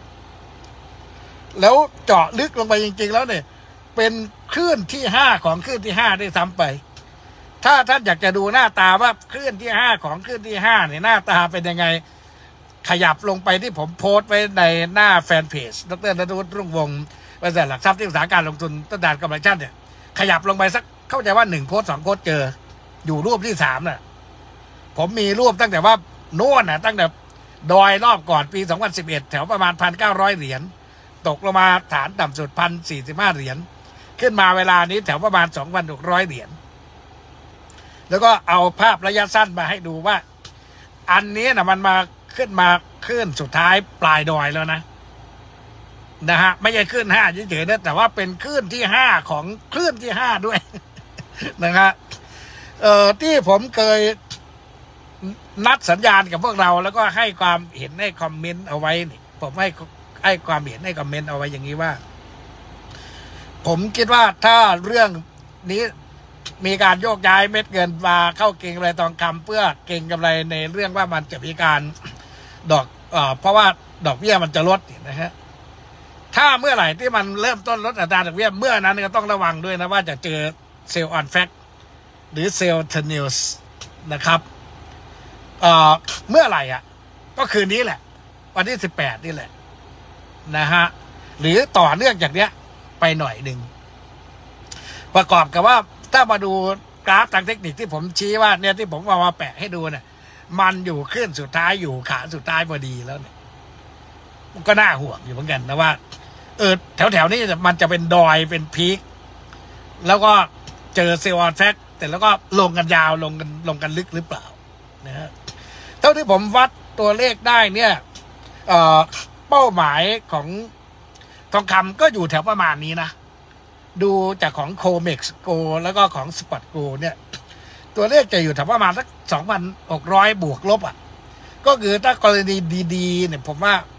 5แล้วเจาะลึกลงไปจริงๆแล้วเนี่ยเป็นคลื่นที่5ของคลื่นที่5ได้ซ้ำไปถ้าท่านอยากจะดูหน้าตาว่าคลื่นที่5ของคลื่นที่5เนี่ยหน้าตาเป็นยังไงขยับลงไปที่ผมโพสต์ไว้ในหน้าแฟนเพจดร.ณัฐวุฒิ รุ่งวงศ์บริษัทหลักทรัพย์ที่ปรึกษาการลงทุนต้นด่านกำไรชั่นเนี่ยขยับลงไปสักเข้าใจว่า1 โพสต์2 โพสต์เจออยู่รูปที่3น่ะผมมีรูปตั้งแต่ว่าโน่นน่ะตั้งแต่ดอยรอบก่อนปี2011แถวประมาณ 1,900 เหรียญตกลงมาฐานต่ำสุด 1,045 เหรียญขึ้นมาเวลานี้แถวประมาณ 2,600 เหรียญแล้วก็เอาภาพระยะสั้นมาให้ดูว่าอันนี้นะมันมาขึ้นมาขึ้นสุดท้ายปลายดอยแล้วนะฮะไม่ใช่ขึ้น5เฉยๆนะแต่ว่าเป็นขึ้นที่5ของขึ้นที่5ด้วยนะครับที่ผมเคยนัดสัญญาณกับพวกเราแล้วก็ให้ความเห็นให้คอมเมนต์เอาไว้ผมให้ความเห็นให้คอมเมนต์เอาไว้อย่างนี้ว่าผมคิดว่าถ้าเรื่องนี้มีการโยกย้ายเม็ดเงินมาเข้าเก็งกำไรทองคำเพื่อเก็งกำไรในเรื่องว่ามันจะมีการเพราะว่าดอกเบี้ยมันจะลดนะฮะถ้าเมื่อไหร่ที่มันเริ่มต้นลดอัตราดอกเบี้ยเมื่อนั้นก็ต้องระวังด้วยนะว่าจะเจอเซลล์ออนแฟกต์หรือเซลล์เทนิลส์นะครับเมื่อไหร่ก็คืนนี้แหละวันที่18นี่แหละนะฮะหรือต่อเนื่องจากเนี้ยไปหน่อยหนึ่งประกอบกับว่าถ้ามาดูกราฟทางเทคนิคที่ผมชี้ว่าเนี่ยที่ผมเอามาแปะให้ดูเนี่ยมันอยู่ขึ้นสุดท้ายอยู่ขาสุดท้ายพอดีแล้วเนี่ยมันก็น่าห่วงอยู่เหมือนกันนะว่าแถวนี้มันจะเป็นดอยเป็นพีคแล้วก็เจอเซลล์ออนแฟกต์แต่แล้วก็ลงกันยาวลงกันลึกหรือเปล่านะฮะเท่าที่ผมวัดตัวเลขได้เนี่ยเป้าหมายของทองคำก็อยู่แถวประมาณนี้นะดูจากของโคเม็กซ์โกแล้วก็ของสปอตโกเนี่ยตัวเลขจะอยู่แถวประมาณสัก 2,600 บวกลบก็คือถ้ากรณีดีๆเนี่ยผมว่า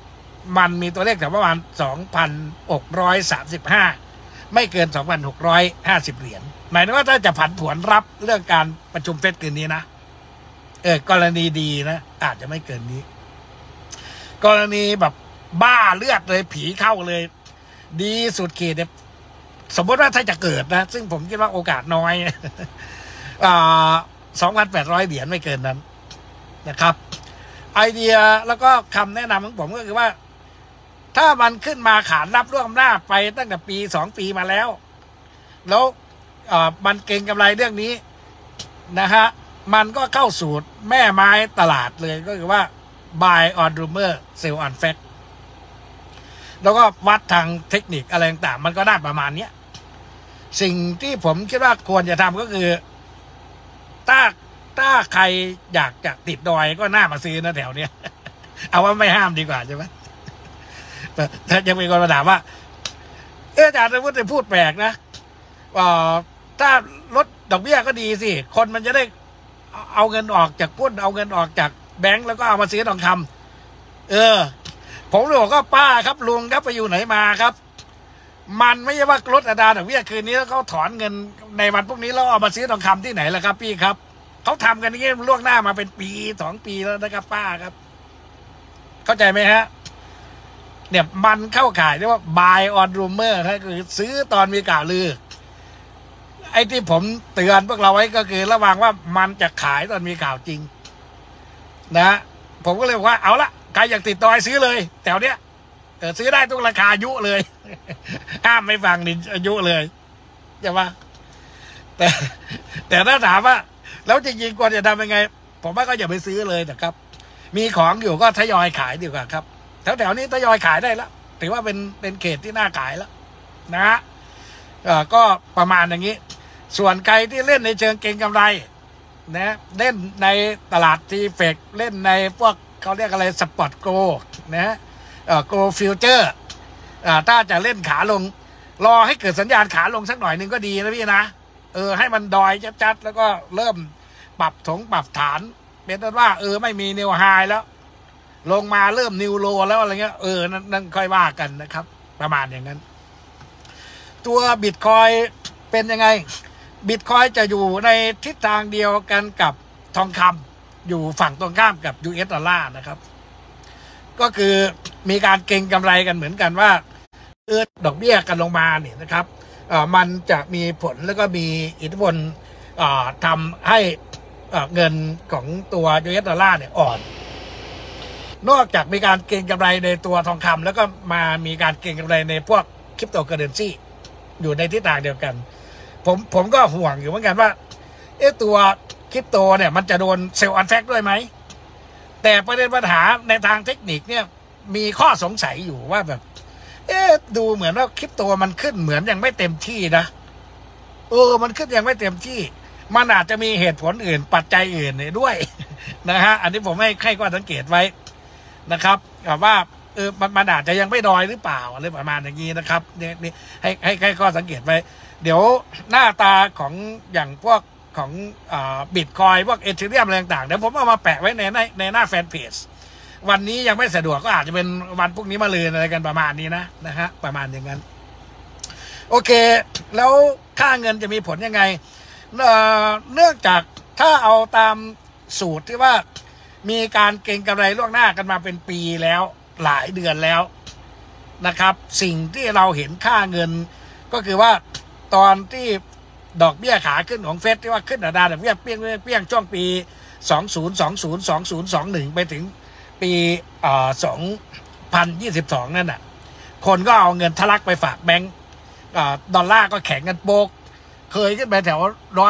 มันมีตัวเลขแต่ประมาณ 2,635 ไม่เกิน 2,650 เหรียญหมายถึงว่าถ้าจะผันผวนรับเรื่องการประชุมเฟดคืนนี้นะกรณีดีนะอาจจะไม่เกินนี้กรณีแบบบ้าเลือดเลยผีเข้าเลยดีสุดขีดเนี่ยสมมติว่าถ้าจะเกิดนะซึ่งผมคิดว่าโอกาสน้อย2,800 เหรียญไม่เกินนั้นนะครับไอเดียแล้วก็คำแนะนำของผมก็คือว่าถ้ามันขึ้นมาขานรับร่วมหน้าไปตั้งแต่ปี2 ปีมาแล้วมันเก่งกำไรเรื่องนี้นะฮะมันก็เข้าสูตรแม่ไม้ตลาดเลยก็คือว่า buy on rumor sell on fact แล้วก็วัดทางเทคนิคอะไรต่างๆมันก็ได้ประมาณนี้สิ่งที่ผมคิดว่าควรจะทำก็คือถ้าใครอยากจะติดดอยก็น่ามาซื้อนะแถวเนี้ย เอาว่าไม่ห้ามดีกว่าใช่ไหมถ้ายังมีคนมาถามว่าอาจารย์พูดแปลกนะถ้าลดดอกเบี้ยก็ดีสิคนมันจะได้เอาเงินออกจากกุ้นเอาเงินออกจากแบงก์แล้วก็เอามาซื้อทองคำผมเลยบอกก็ป้าครับลุงครับไปอยู่ไหนมาครับมันไม่ใช่ว่าลดอัตราดอกเบี้ยคืนนี้แล้วเขาถอนเงินในวันพวกนี้แล้วเอามาซื้อทองคำที่ไหนล่ะครับพี่ครับเขาทำกันอย่างนี้ล่วงหน้ามาเป็นปี2 ปีแล้วนะครับป้าครับเข้าใจไหมฮะเนี่ยมันเข้าข่ายเรียกว่า buy on rumor คือซื้อตอนมีข่าวลือไอ้ที่ผมเตือนพวกเราไว้ก็คือระวังว่ามันจะขายตอนมีข่าวจริงนะผมก็เลยบอกว่าเอาละใครอยากติดดอยซื้อเลยแถวเนี้ยซื้อได้ทุกราคายุเลยห้ามไม่ฟังนินอายุเลยใช่ปะแต่ถ้าถามว่าแล้วจริงๆควรจะทำยังไงผมว่าก็อย่าไปซื้อเลยนะครับมีของอยู่ก็ทยอยขายดีกว่าครับแถวๆนี้ทยอยขายได้แล้วถือว่าเป็นเขตที่น่าขายแล้วนะฮะก็ประมาณอย่างนี้ส่วนใครที่เล่นในเชิงเก็งกำไรนะเล่นในตลาดทีเฟกเล่นในพวกเขาเรียกอะไรสปอร์ตโกนะโกลฟิวเจอร์ถ้าจะเล่นขาลงรอให้เกิดสัญญาณขาลงสักหน่อยนึงก็ดีนะพี่นะให้มันดอยจัดๆแล้วก็เริ่มปรับฐานเป็นต้นว่าไม่มีนิวไฮแล้วลงมาเริ่มนิวโลแล้วอะไรเงี้ยนั่นค่อยว่ากันนะครับประมาณอย่างนั้นตัวบิตคอยเป็นยังไงบิตคอยจะอยู่ในทิศทางเดียวกันกับทองคำอยู่ฝั่งตรงข้ามกับ US ดอลลาร์นะครับก็คือมีการเก็งกำไรกันเหมือนกันว่าดอกเบี้ยกันลงมาเนี่ยนะครับมันจะมีผลแล้วก็มีอิทธิพลทำให้เงินของตัว US ดอลลาร์เนี่ยอ่อนนอกจากมีการเก็งกำไรในตัวทองคำแล้วก็มีการเก็งกำไรในพวกคริปโตเคอเรนซีอยู่ในทิศทางเดียวกันผมก็ห่วงอยู่เหมือนกันว่าตัวคริปโตเนี่ยมันจะโดนเซลล์ออนแฟกด้วยไหมแต่ประเด็นปัญหาในทางเทคนิคเนี่ยมีข้อสงสัยอยู่ว่าแบบดูเหมือนว่าคริปโตมันขึ้นเหมือนยังไม่เต็มที่นะมันขึ้นยังไม่เต็มที่มันอาจจะมีเหตุผลอื่นปัจจัยอื่นด้วยนะฮะอันนี้ผมให้ข้อสังเกตไว้นะครับว่ามันอาจจะยังไม่ดอยหรือเปล่าอะไรประมาณอย่างนี้นะครับนี่ให้ข้อสังเกตไว้เดี๋ยวหน้าตาของอย่างพวกของบิตคอยพวกเอเธเรียมอะไรต่างๆเดี๋ยวผมเอามาแปะไว้ในหน้าแฟนเพจวันนี้ยังไม่สะดวกก็อาจจะเป็นวันพวกนี้มาเลยอะไรกันประมาณนี้นะฮะประมาณอย่างนั้นโอเคแล้วค่าเงินจะมีผลยังไงเนื่องจากถ้าเอาตามสูตรที่ว่ามีการเก็งกำไรล่วงหน้ากันมาเป็นปีแล้วหลายเดือนแล้วนะครับสิ่งที่เราเห็นค่าเงินก็คือว่าตอนที่ดอกเบี้ยขาขึ้นของเฟดที่ว่าขึ้นอัตราดอกเบี้ยเปี้ยงช่วงปี2021ไปถึงปี2022นั่นน่ะคนก็เอาเงินทะลักไปฝากแบงก์ดอลลาร์ก็แข็งกันโบกเคยขึ้นไปแถว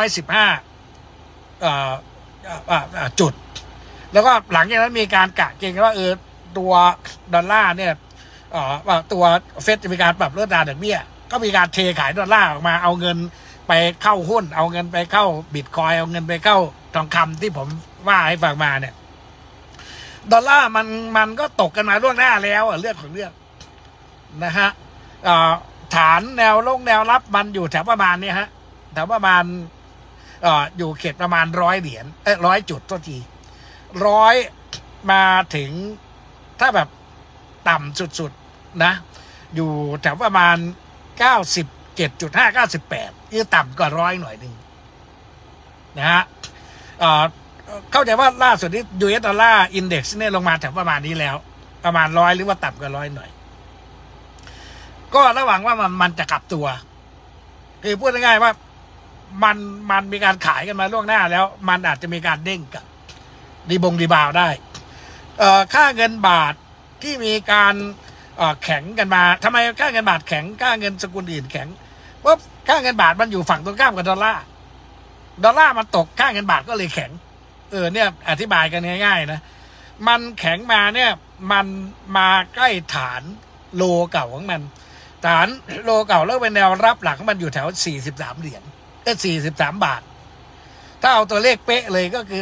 115จุดแล้วก็หลังจากนั้นมีการกะเกณฑ์ว่าตัวดอลลาร์เนี่ยตัวเฟดจะมีการปรับลดอัตราดอกเบี้ยก็มีการเทขายดอลลาร์ออกมาเอาเงินไปเข้าหุ้นเอาเงินไปเข้าบิตคอยเอาเงินไปเข้าทองคำที่ผมว่าให้ฟังมาเนี่ยดอลลาร์มันก็ตกกันมาล่วงหน้าแล้วเรื่องของเรื่องนะฮะฐานแนวลงแนวรับมันอยู่แถวประมาณนี้ฮะแถวประมาณอยู่เขตประมาณ100 เหรียญ100 จุดตัวที100มาถึงถ้าแบบต่ำสุดๆนะอยู่แถวประมาณ 97.5 98ที่ต่ำกว่า100หน่อยหนึ่งนะฮะเข้าใจว่าล่าสุดนี้ US ดอลลาร์อินเด็กซ์เนี่ยลงมาแถวประมาณนี้แล้วประมาณ100หรือว่าต่ำกว่า100หน่อยก็ระหวังว่ามันจะกลับตัวคือพูดง่ายๆว่ามันมีการขายกันมาล่วงหน้าแล้วมันอาจจะมีการเด้งกับรีบาวได้ค่าเงินบาทที่มีการแข็งกันมาทำไมค่าเงินบาทแข็งค่าเงินสกุลอื่นแข็งเพราะค่าเงินบาทมันอยู่ฝั่งตรงข้ามกับดอลลาร์มันตกค่าเงินบาทก็เลยแข็งเนี่ยอธิบายกันง่ายๆนะมันแข็งมาเนี่ยมันมาใกล้ฐานโลเก่าของมันฐานโลเก่าแล้วเป็นแนวรับหลังมันอยู่แถว43เหรียญก็43บาทถ้าเอาตัวเลขเป๊ะเลยก็คือ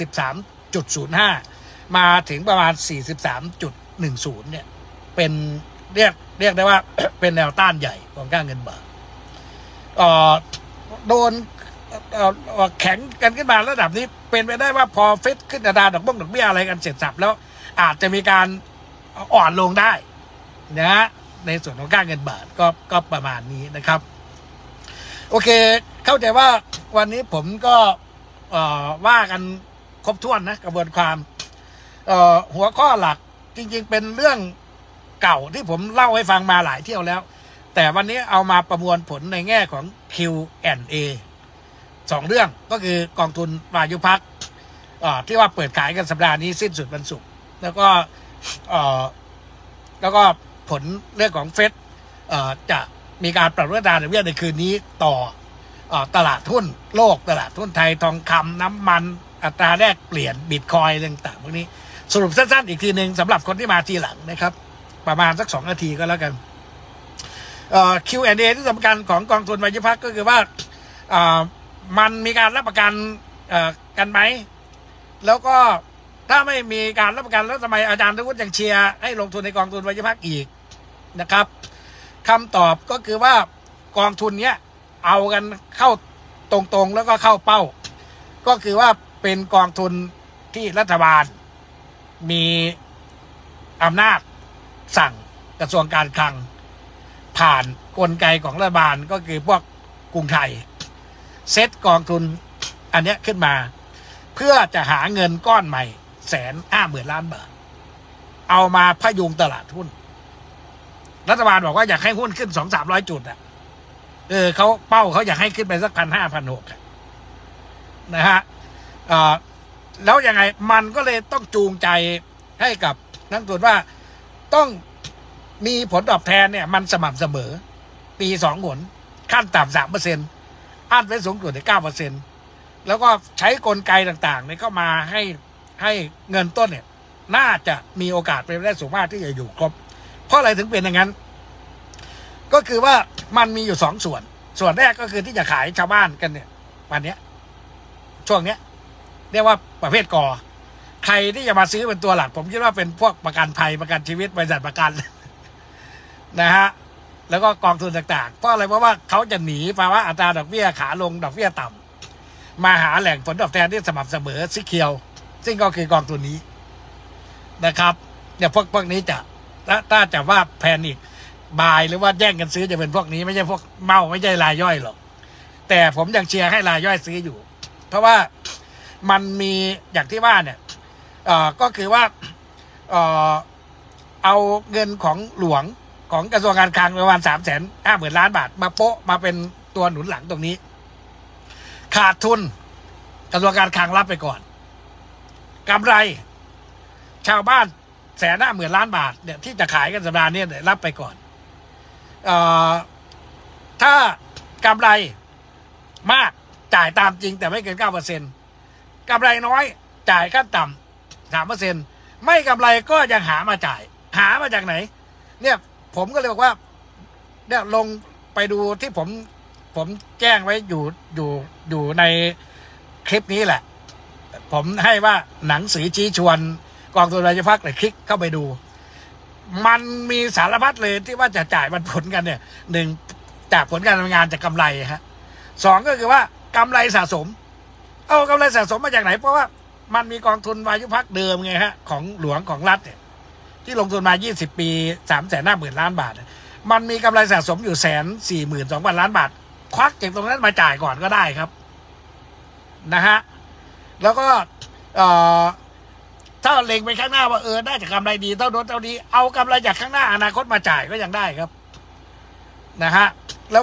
43.05 มาถึงประมาณ 43.10 เนี่ยเป็นเรียกได้ว่า เป็นแนวต้านใหญ่ของค่าเงินบาทโดนแข็งกันขึ้นมาระดับนี้เป็นไปได้ว่าพอเฟดขึ้นอัตราดอกเบี้ยอะไรกันเสร็จสับแล้วอาจจะมีการอ่อนลงได้นะฮะในส่วนของค่าเงินบาทก็ประมาณนี้นะครับโอเคเข้าใจว่าวันนี้ผมก็ว่ากันครบถ้วนนะกระบวนความหัวข้อหลักจริงๆเป็นเรื่องเก่าที่ผมเล่าให้ฟังมาหลายเที่ยวแล้วแต่วันนี้เอามาประมวลผลในแง่ของ Q&A 2 เรื่องก็คือกองทุนวายุพักที่ว่าเปิดขายกันสัปดาห์นี้สิ้นสุดวันศุกร์แล้วก็ผลเรื่องของเฟดจะมีการปรับลดอัตราดอกเบี้ยในคืนนี้ต่อตลาดหุ้นโลกตลาดหุ้นไทยทองคำน้ำมันอัตราแลกเปลี่ยนบิตคอยน์ต่างๆพวกนี้สรุปสั้นๆอีกทีหนึ่งสำหรับคนที่มาทีหลังนะครับประมาณสัก2 นาทีก็แล้วกันQ&A ที่สำคัญของกองทุนวายุพักก็คือว่ามันมีการรับประกันกันไหมแล้วก็ถ้าไม่มีการรับประกันแล้วทำไมอาจารย์ทุกคนยังเชียร์ให้ลงทุนในกองทุนวายุพักอีกนะครับคำตอบก็คือว่ากองทุนเนี้ยเอากันเข้าตรงๆแล้วก็เข้าเป้าก็คือว่าเป็นกองทุนที่รัฐบาลมีอำนาจสั่งกระทรวงการคลังผ่านกลไกของรัฐบาลก็คือพวกกรุงไทยเซตกองทุนอันนี้ขึ้นมาเพื่อจะหาเงินก้อนใหม่150,000 ล้านบาทเอามาพยุงตลาดหุ้นรัฐบาลบอกว่าอยากให้หุ้นขึ้น 200-300 จุดเขาเป้าเขาอยากให้ขึ้นไปสัก 1,500-1,600 นะฮะแล้วยังไงมันก็เลยต้องจูงใจให้กับนักลงทุนว่าต้องมีผลตอบแทนเนี่ยมันสม่ำเสมอปี2 หนขั้นต่ำ 3% อันเป็นสูงสุดถึง 9% แล้วก็ใช้กลไกต่างๆเนี่ยก็มาให้เงินต้นเนี่ยน่าจะมีโอกาสเป็นไปได้สูงมากที่จะอยู่ครบเพราะอะไรถึงเป็นอย่างนั้นก็คือว่ามันมีอยู่2 ส่วนแรกก็คือที่จะขายชาวบ้านกันเนี่ยวันนี้ช่วงเนี้ยเรียกว่าประเภทกอใครที่จะมาซื้อเป็นตัวหลักผมคิดว่าเป็นพวกประกันภัยประกันชีวิตบริษัทประกันนะฮะแล้วก็กองทุนต่างๆเพราะอะไรเพราะว่าเขาจะหนีภาวะอัตราดอกเบี้ยขาลงดอกเบี้ยต่ำมาหาแหล่งผลตอบแทนที่สม่ำเสมอซิเคียวซึ่งก็คือกองทุนนี้นะครับเนี่ยพวกนี้จะถ้าจะว่าแพนิคบายหรือว่าแย่งกันซื้อจะเป็นพวกนี้ไม่ใช่พวกเมาไม่ใช่รายย่อยหรอกแต่ผมยังเชียร์ให้รายย่อยซื้ออยู่เพราะว่ามันมีอย่างที่ว่าเนี่ยก็คือว่าเอาเงินของหลวงของกระทรวงการคลังประมาณ 350,000 ล้านบาทมาโปะมาเป็นตัวหนุนหลังตรงนี้ขาดทุนกระทรวงการคลังรับไปก่อนกำไรชาวบ้าน150,000 ล้านบาทเนี่ยที่จะขายกันสัปดาห์นี้รับไปก่อนถ้ากำไรมากจ่ายตามจริงแต่ไม่เกิน 9% กำไรน้อยจ่ายขั้นต่ำ 3% ไม่กำไรก็ยังหามาจ่ายหามาจากไหนเนี่ยผมก็เลยบอกว่าเนี่ยลงไปดูที่ผมแจ้งไว้อยู่ในคลิปนี้แหละผมให้ว่าหนังสือชี้ชวนกองทุนวายุพักเลยคลิกเข้าไปดูมันมีสารพัดเลยที่ว่าจะจ่ายมันผลกันเนี่ย1จากผลการทำงานจากกำไรฮะ2ก็คือว่ากำไรสะสมเอากำไรสะสมมาจากไหนเพราะว่ามันมีกองทุนวายุพักเดิมไงฮะของหลวงของรัฐเนี่ยที่ลงทุนมา20 ปี350,000 ล้านบาทมันมีกำไรสะสมอยู่142,000 ล้านบาทควักจากตรงนั้นมาจ่ายก่อนก็ได้ครับนะฮะแล้วก็ถ้าเล็งไปข้างหน้าว่าได้จากกำไรดีเท่านู้นเท่านี้เอากำไรจากข้างหน้าอนาคตมาจ่ายก็ยังได้ครับนะฮะแล้ว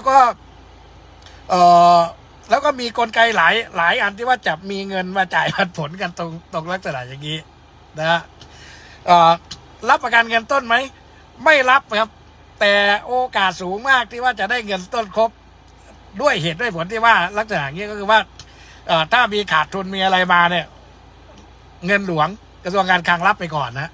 ก็มีกลไกหลายอันที่ว่าจะมีเงินมาจ่ายปันผลกันตรงลักษณะอย่างนี้นะฮะรับประกันเงินต้นไหมไม่รับครับแต่โอกาสสูงมากที่ว่าจะได้เงินต้นครบด้วยเหตุด้วยผลที่ว่าลักษณะอย่างนี้ก็คือว่าถ้ามีขาดทุนมีอะไรมาเนี่ยเงินหลวงกระทรวงการคลังรับไปก่อนนะ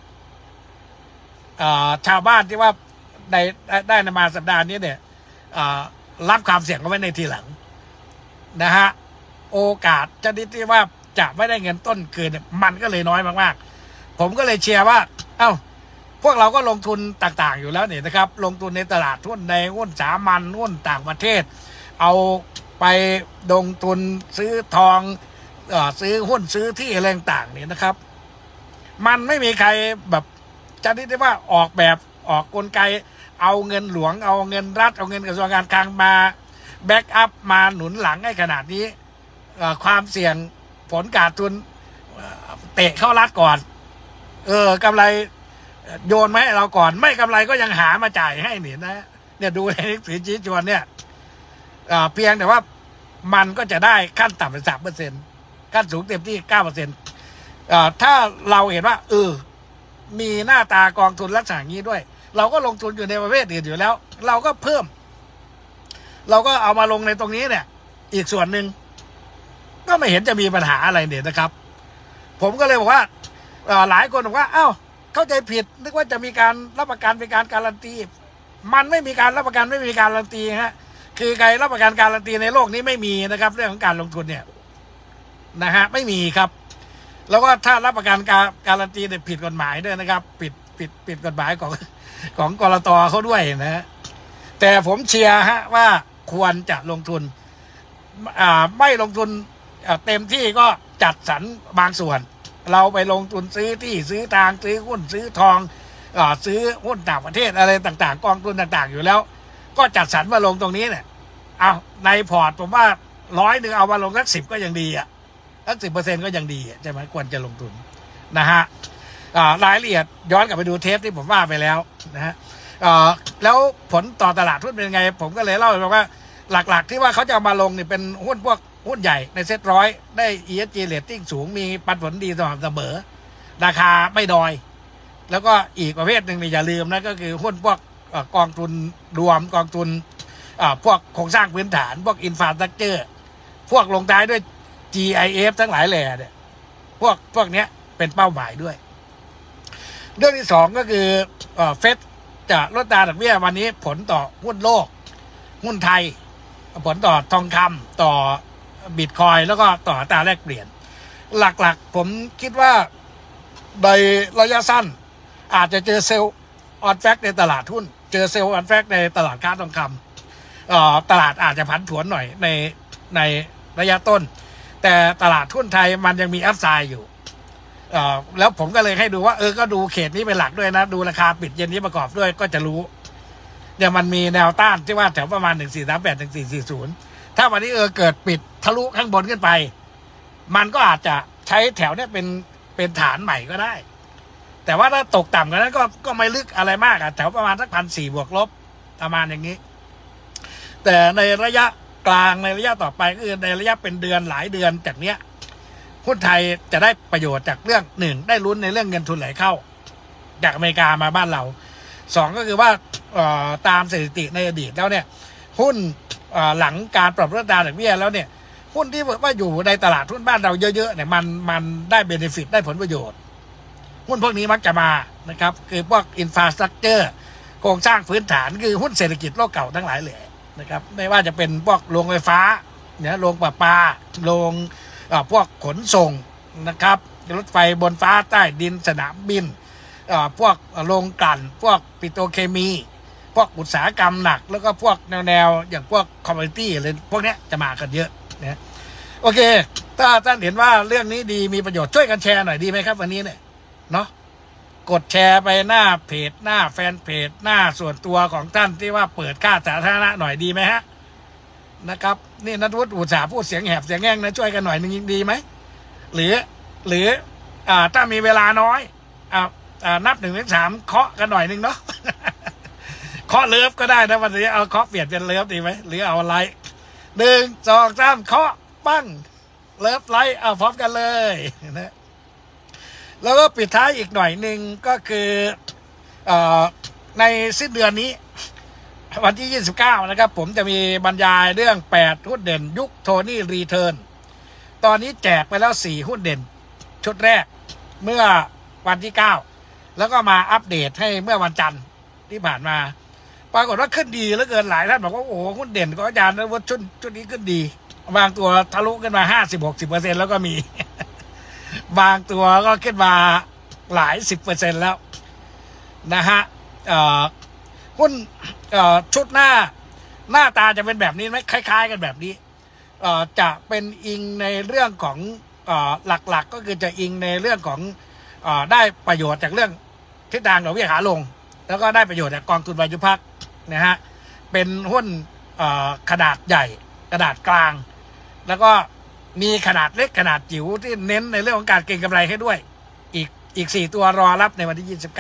ชาวบ้านที่ว่าได้มาสัปดาห์นี้เนี่ยรับความเสี่ยงเอาไว้ในทีหลังนะฮะโอกาสชนิดที่ว่าจะไม่ได้เงินต้นคืนมันก็เลยน้อยมากๆผมก็เลยเชียร์ว่าพวกเราก็ลงทุนต่างๆอยู่แล้วเนี่ยนะครับลงทุนในตลาดหุ้นในหุ้นสามัญหุ้นต่างประเทศเอาไปลงทุนซื้อทองซื้อหุ้นซื้อที่อะไรต่างๆเนี่ยนะครับมันไม่มีใครแบบจะได้ว่าออกแบบออกกลไกเอาเงินหลวงเอาเงินรัฐเอาเงินกระทรวงการคลังมาแบ็กอัพมาหนุนหลังให้ขนาดนี้ความเสี่ยงผลขาดทุนเตะเข้ารัฐก่อนกำไรโยนมาให้เราก่อนไม่กำไรก็ยังหามาจ่ายให้เนี่ยดูในหนังสือชี้ชวนเนี่ยเพียงแต่ว่ามันก็จะได้ขั้นต่ำเป็น3%ขั้นสูงเต็มที่9%ถ้าเราเห็นว่ามีหน้าตากองทุนลักษณะนี้ด้วยเราก็ลงทุนอยู่ในประเภทอื่นอยู่แล้วเราก็เพิ่มเราก็เอามาลงในตรงนี้เนี่ยอีกส่วนหนึ่งก็ไม่เห็นจะมีปัญหาอะไรเนี่ยนะครับผมก็เลยบอกว่าหลายคนบอกว่าเข้าใจผิดนึกว่าจะมีการรับประกันเป็นการการันตีมันไม่มีการรับประกันไม่มีการการันตีฮะคือใครรับประกันการันตีในโลกนี้ไม่มีนะครับเรื่องของการลงทุนเนี่ยนะฮะไม่มีครับแล้วก็ถ้ารับประกันการันตีเนี่ยผิดกฎหมายด้วยนะครับผิดกฎหมายของกลต.เขาด้วยนะแต่ผมเชียร์ฮะว่าควรจะลงทุนไม่ลงทุนเต็มที่ก็จัดสรรบางส่วนเราไปลงทุนซื้อที่ซื้อทางซื้อหุ้นซื้อทองซื้อหุ้นต่างประเทศอะไรต่างๆกองทุนต่างๆอยู่แล้วก็จัดสรรมาลงตรงนี้เนี่ยในพอร์ตผมว่า100เอามาลงสัก10ก็ยังดีสัก10%ก็ยังดีใช่ไหมควรจะลงทุนนะฮะรายละเอียดย้อนกลับไปดูเทปที่ผมว่าไปแล้วนะฮะแล้วผลต่อตลาดหุ้นเป็นไงผมก็เลยเล่าไปว่าหลักๆที่ว่าเขาจะเอามาลงนี่เป็นหุ้นพวกหุ้นใหญ่ในเซ็ต100ได้ ESG rating สูงมีปันผลดีสม่ำเสมอราคาไม่ดอยแล้วก็อีกประเภทหนึ่งอย่าลืมนะก็คือหุ้นพวกกองทุนรวมกองทุนพวกโครงสร้างพื้นฐานพวกอินฟราสตรัคเจอร์พวกลงท้ายด้วย GIF ทั้งหลายแหล่เนี่ยพวกเนี้ยเป็นเป้าหมายด้วยเรื่องที่2ก็คือเฟดจะลดดอกเบี้ยวันนี้ผลต่อหุ้นโลกหุ้นไทยผลต่อทองคำต่อบิตคอยแล้วก็ต่ออัตราแลกเปลี่ยนหลักๆผมคิดว่าในระยะสั้นอาจจะเจอเซลล์ออนแฟกในตลาดหุ้นเจอเซลล์ออนแฟกในตลาดค้าทองคำตลาดอาจจะผันผวนหน่อยในระยะต้นแต่ตลาดหุ้นไทยมันยังมีอัพไซด์อยู่แล้วผมก็เลยให้ดูว่าก็ดูเขตนี้เป็นหลักด้วยนะดูราคาปิดเย็นนี้ประกอบด้วยก็จะรู้เนี่ยมันมีแนวต้านที่ว่าแถวประมาณ1438 1440ถ้าวันนี้เกิดปิดทะลุข้างบนขึ้นไปมันก็อาจจะใช้แถวนี้เป็นฐานใหม่ก็ได้แต่ว่าถ้าตกต่ำกว่านั้นก็ไม่ลึกอะไรมากแถวประมาณสัก1,400 บวกลบประมาณอย่างนี้แต่ในระยะกลางในระยะต่อไปก็คือในระยะเป็นเดือนหลายเดือนจากเนี้ยหุ้นไทยจะได้ประโยชน์จากเรื่อง1ได้ลุ้นในเรื่องเงินทุนไหลเข้าจากอเมริกามาบ้านเรา2ก็คือว่าตามสถิติในอดีตแล้วเนี่ยหุ้นหลังการปรับลดอัตราดอกเบี้ยแล้วเนี่ยหุ้นที่ว่าอยู่ในตลาดหุ้นบ้านเราเยอะๆเนี่ยมันได้เบเนฟิตได้ผลประโยชน์หุ้นพวกนี้มักจะมานะครับคือพวกอินฟราสตรัคเจอร์โครงสร้างพื้นฐานคือหุ้นเศรษฐกิจโลกเก่าทั้งหลายแหละนะครับไม่ว่าจะเป็นพวกโรงไฟฟ้าเนี่ยโรงประปาโรงพวกขนส่งนะครับรถไฟบนฟ้าใต้ดินสนามบินพวกโรงกลั่นพวกปิโตรเคมีพวกอุตสาหกรรมหนักแล้วก็พวกแนวอย่างพวกคอมมูนิตี้อะไรพวกนี้จะมากันเยอะนะโอเคถ้าท่านเห็นว่าเรื่องนี้ดีมีประโยชน์ช่วยกันแชร์หน่อยดีไหมครับวันนี้เนี่ยเนาะกดแชร์ไปหน้าเพจหน้าแฟนเพจหน้าส่วนตัวของท่านที่ว่าเปิดค่าสาธารณะหน่อยดีไหมฮะนะครับนี่ณัฐวุฒิอุตสาห์พูดเสียงแหบเสียงแง่งนะช่วยกันหน่อยนึงยิ่งดีไหมหรือถ้ามีเวลาน้อยนับ1 ถึง 3เคาะกันหน่อยนึงเนาะ เคาะเลิฟก็ได้นะวันนี้เอาเคาะเปลี่ยนเป็นเลิฟดีไหมหรือเอาไลค์1 2 3เคาะปั้งเลิฟไลค์เอาพร้อมกันเลยนะแล้วก็ปิดท้ายอีกหน่อยหนึ่งก็คือในสิ้นเดือนนี้วันที่29นะครับผมจะมีบรรยายเรื่อง8หุ้นเด่นยุคโทนี่รีเทิร์นตอนนี้แจกไปแล้ว4หุ้นเด่นชุดแรกเมื่อวันที่9แล้วก็มาอัปเดตให้เมื่อวันจันทร์ที่ผ่านมาปรากฏว่าขึ้นดีเหลือเกินหลายท่านบอกว่าโอ้โหหุ้นเด่นของอาจารย์นะว่าชุดนี้ขึ้นดีบางตัวทะลุขึ้นมา50-60%แล้วก็มี บางตัวก็ขึ้นมาหลาย10%แล้วนะฮะหุ้นชุดหน้าตาจะเป็นแบบนี้ไหมคล้ายๆกันแบบนี้จะเป็นอิงในเรื่องของหลักๆก็คือจะอิงในเรื่องของได้ประโยชน์จากเรื่องทิศทางดอกเบี้ยขาลงแล้วก็ได้ประโยชน์จากกองทุนวายุพักนะฮะเป็นหุ้นขนาดใหญ่ขนาดกลางแล้วก็มีขนาดเล็กขนาดจิ๋วที่เน้นในเรื่องของการเก็งกำไรให้ด้วยอีก4ตัวรอรับในวันที่29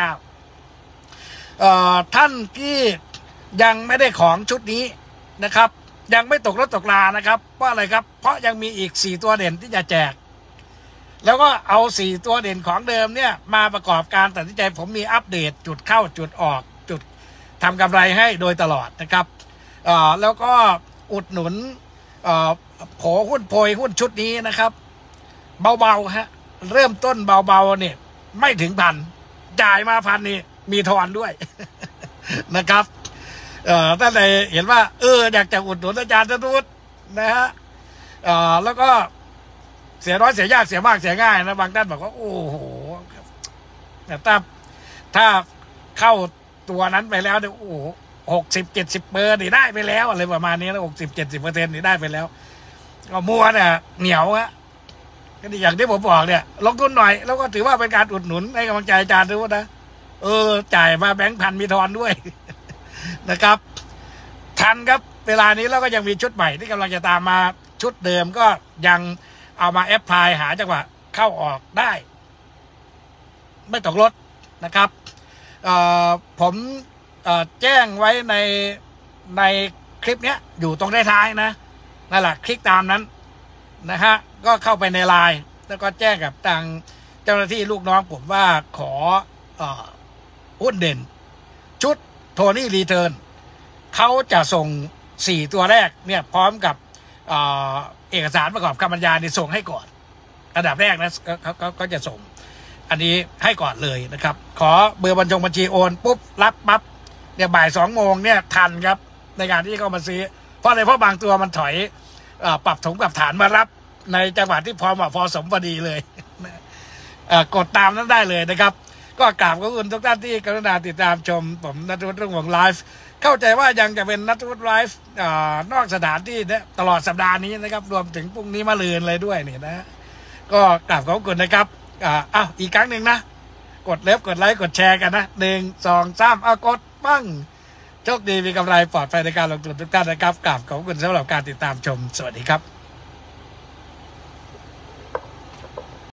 ท่านที่ยังไม่ได้ของชุดนี้นะครับยังไม่ตกรถตกลานะครับเพราะอะไรครับเพราะยังมีอีก4ตัวเด่นที่จะแจกแล้วก็เอา4ตัวเด่นของเดิมเนี่ยมาประกอบการตัดสินใจผมมีอัปเดตจุดเข้าจุดออกจุดทำกำไรให้โดยตลอดนะครับแล้วก็อุดหนุนโผหุ้นโพยหุ้นชุดนี้นะครับเบาๆฮะเริ่มต้นเบาๆเนี่ยไม่ถึง1,000จ่ายมา1,000นี่มีทอนด้วย นะครับท่านใดเห็นว่าอยากจะอุดหนุนอาจารย์ณัฐวุฒินะฮะแล้วก็เสียน้อยเสียยากเสียมากเสียง่ายนะบางท่านบอกว่าโอ้โหแต่ถ้าเข้าตัวนั้นไปแล้วเนี่ยโอ้โห60-70%นี่ได้ไปแล้วอะไรประมาณนี้นะ60-70%นี่ได้ไปแล้วก็มัวเนี่ยเหนียวฮะก็อย่างที่ผมบอกเนี่ยลงทุนหน่อยแล้วก็ถือว่าเป็นการอุดหนุนให้กำลังใจอาจารย์ด้วยนะจ่ายมาแบงค์พันมีทอนด้วย นะครับทันครับเวลานี้เราก็ยังมีชุดใหม่ที่กำลังจะตามมาชุดเดิมก็ยังเอามาแอปพลายหาจังหวะเข้าออกได้ไม่ตกรถนะครับผมแจ้งไว้ในคลิปนี้อยู่ตรงท้ายๆนะนั่นแหละคลิกตามนั้นนะฮะก็เข้าไปในไลน์แล้วก็แจ้งกับทางเจ้าหน้าที่ลูกน้องผมว่าขอหุ้นเด่นชุดโทนี่รีเทิร์นเขาจะส่ง4ตัวแรกเนี่ยพร้อมกับเอกสารประกอบคำบรรยายในส่งให้ก่อนอันดับแรกนะเขาจะส่งอันนี้ให้ก่อนเลยนะครับขอเบอร์บัญชีโอนปุ๊บรับปั๊บเนี่ยบ่าย2 โมงเนี่ยทันครับในการที่เขามาซื้อเพราะอะไรเพราะบางตัวมันถอยปรับถงปรับฐานมารับในจังหวะที่พอสมพอดีเลย กดตามนั้นได้เลยนะครับก็กราบขอบคุณทุกท่านที่กรุณาติดตามชมผมณัฐวุฒิ รุ่งวงศ์ไลฟ์เข้าใจว่ายังจะเป็นณัฐวุฒิไลฟ์นอกสถานที่ตลอดสัปดาห์นี้นะครับรวมถึงพรุ่งนี้มะรืนเลยด้วยนี่นะก็กราบขอบคุณนะครับอีกครั้งหนึ่งนะกดเลิฟกดไลค์กดแชร์กันนะ1 2 3กดปั้งโชคดีมีกำไรปลอดภัยในการลงทุนทุกท่านนะครับกราบขอบคุณสำหรับการติดตามชมสวัสดีครับ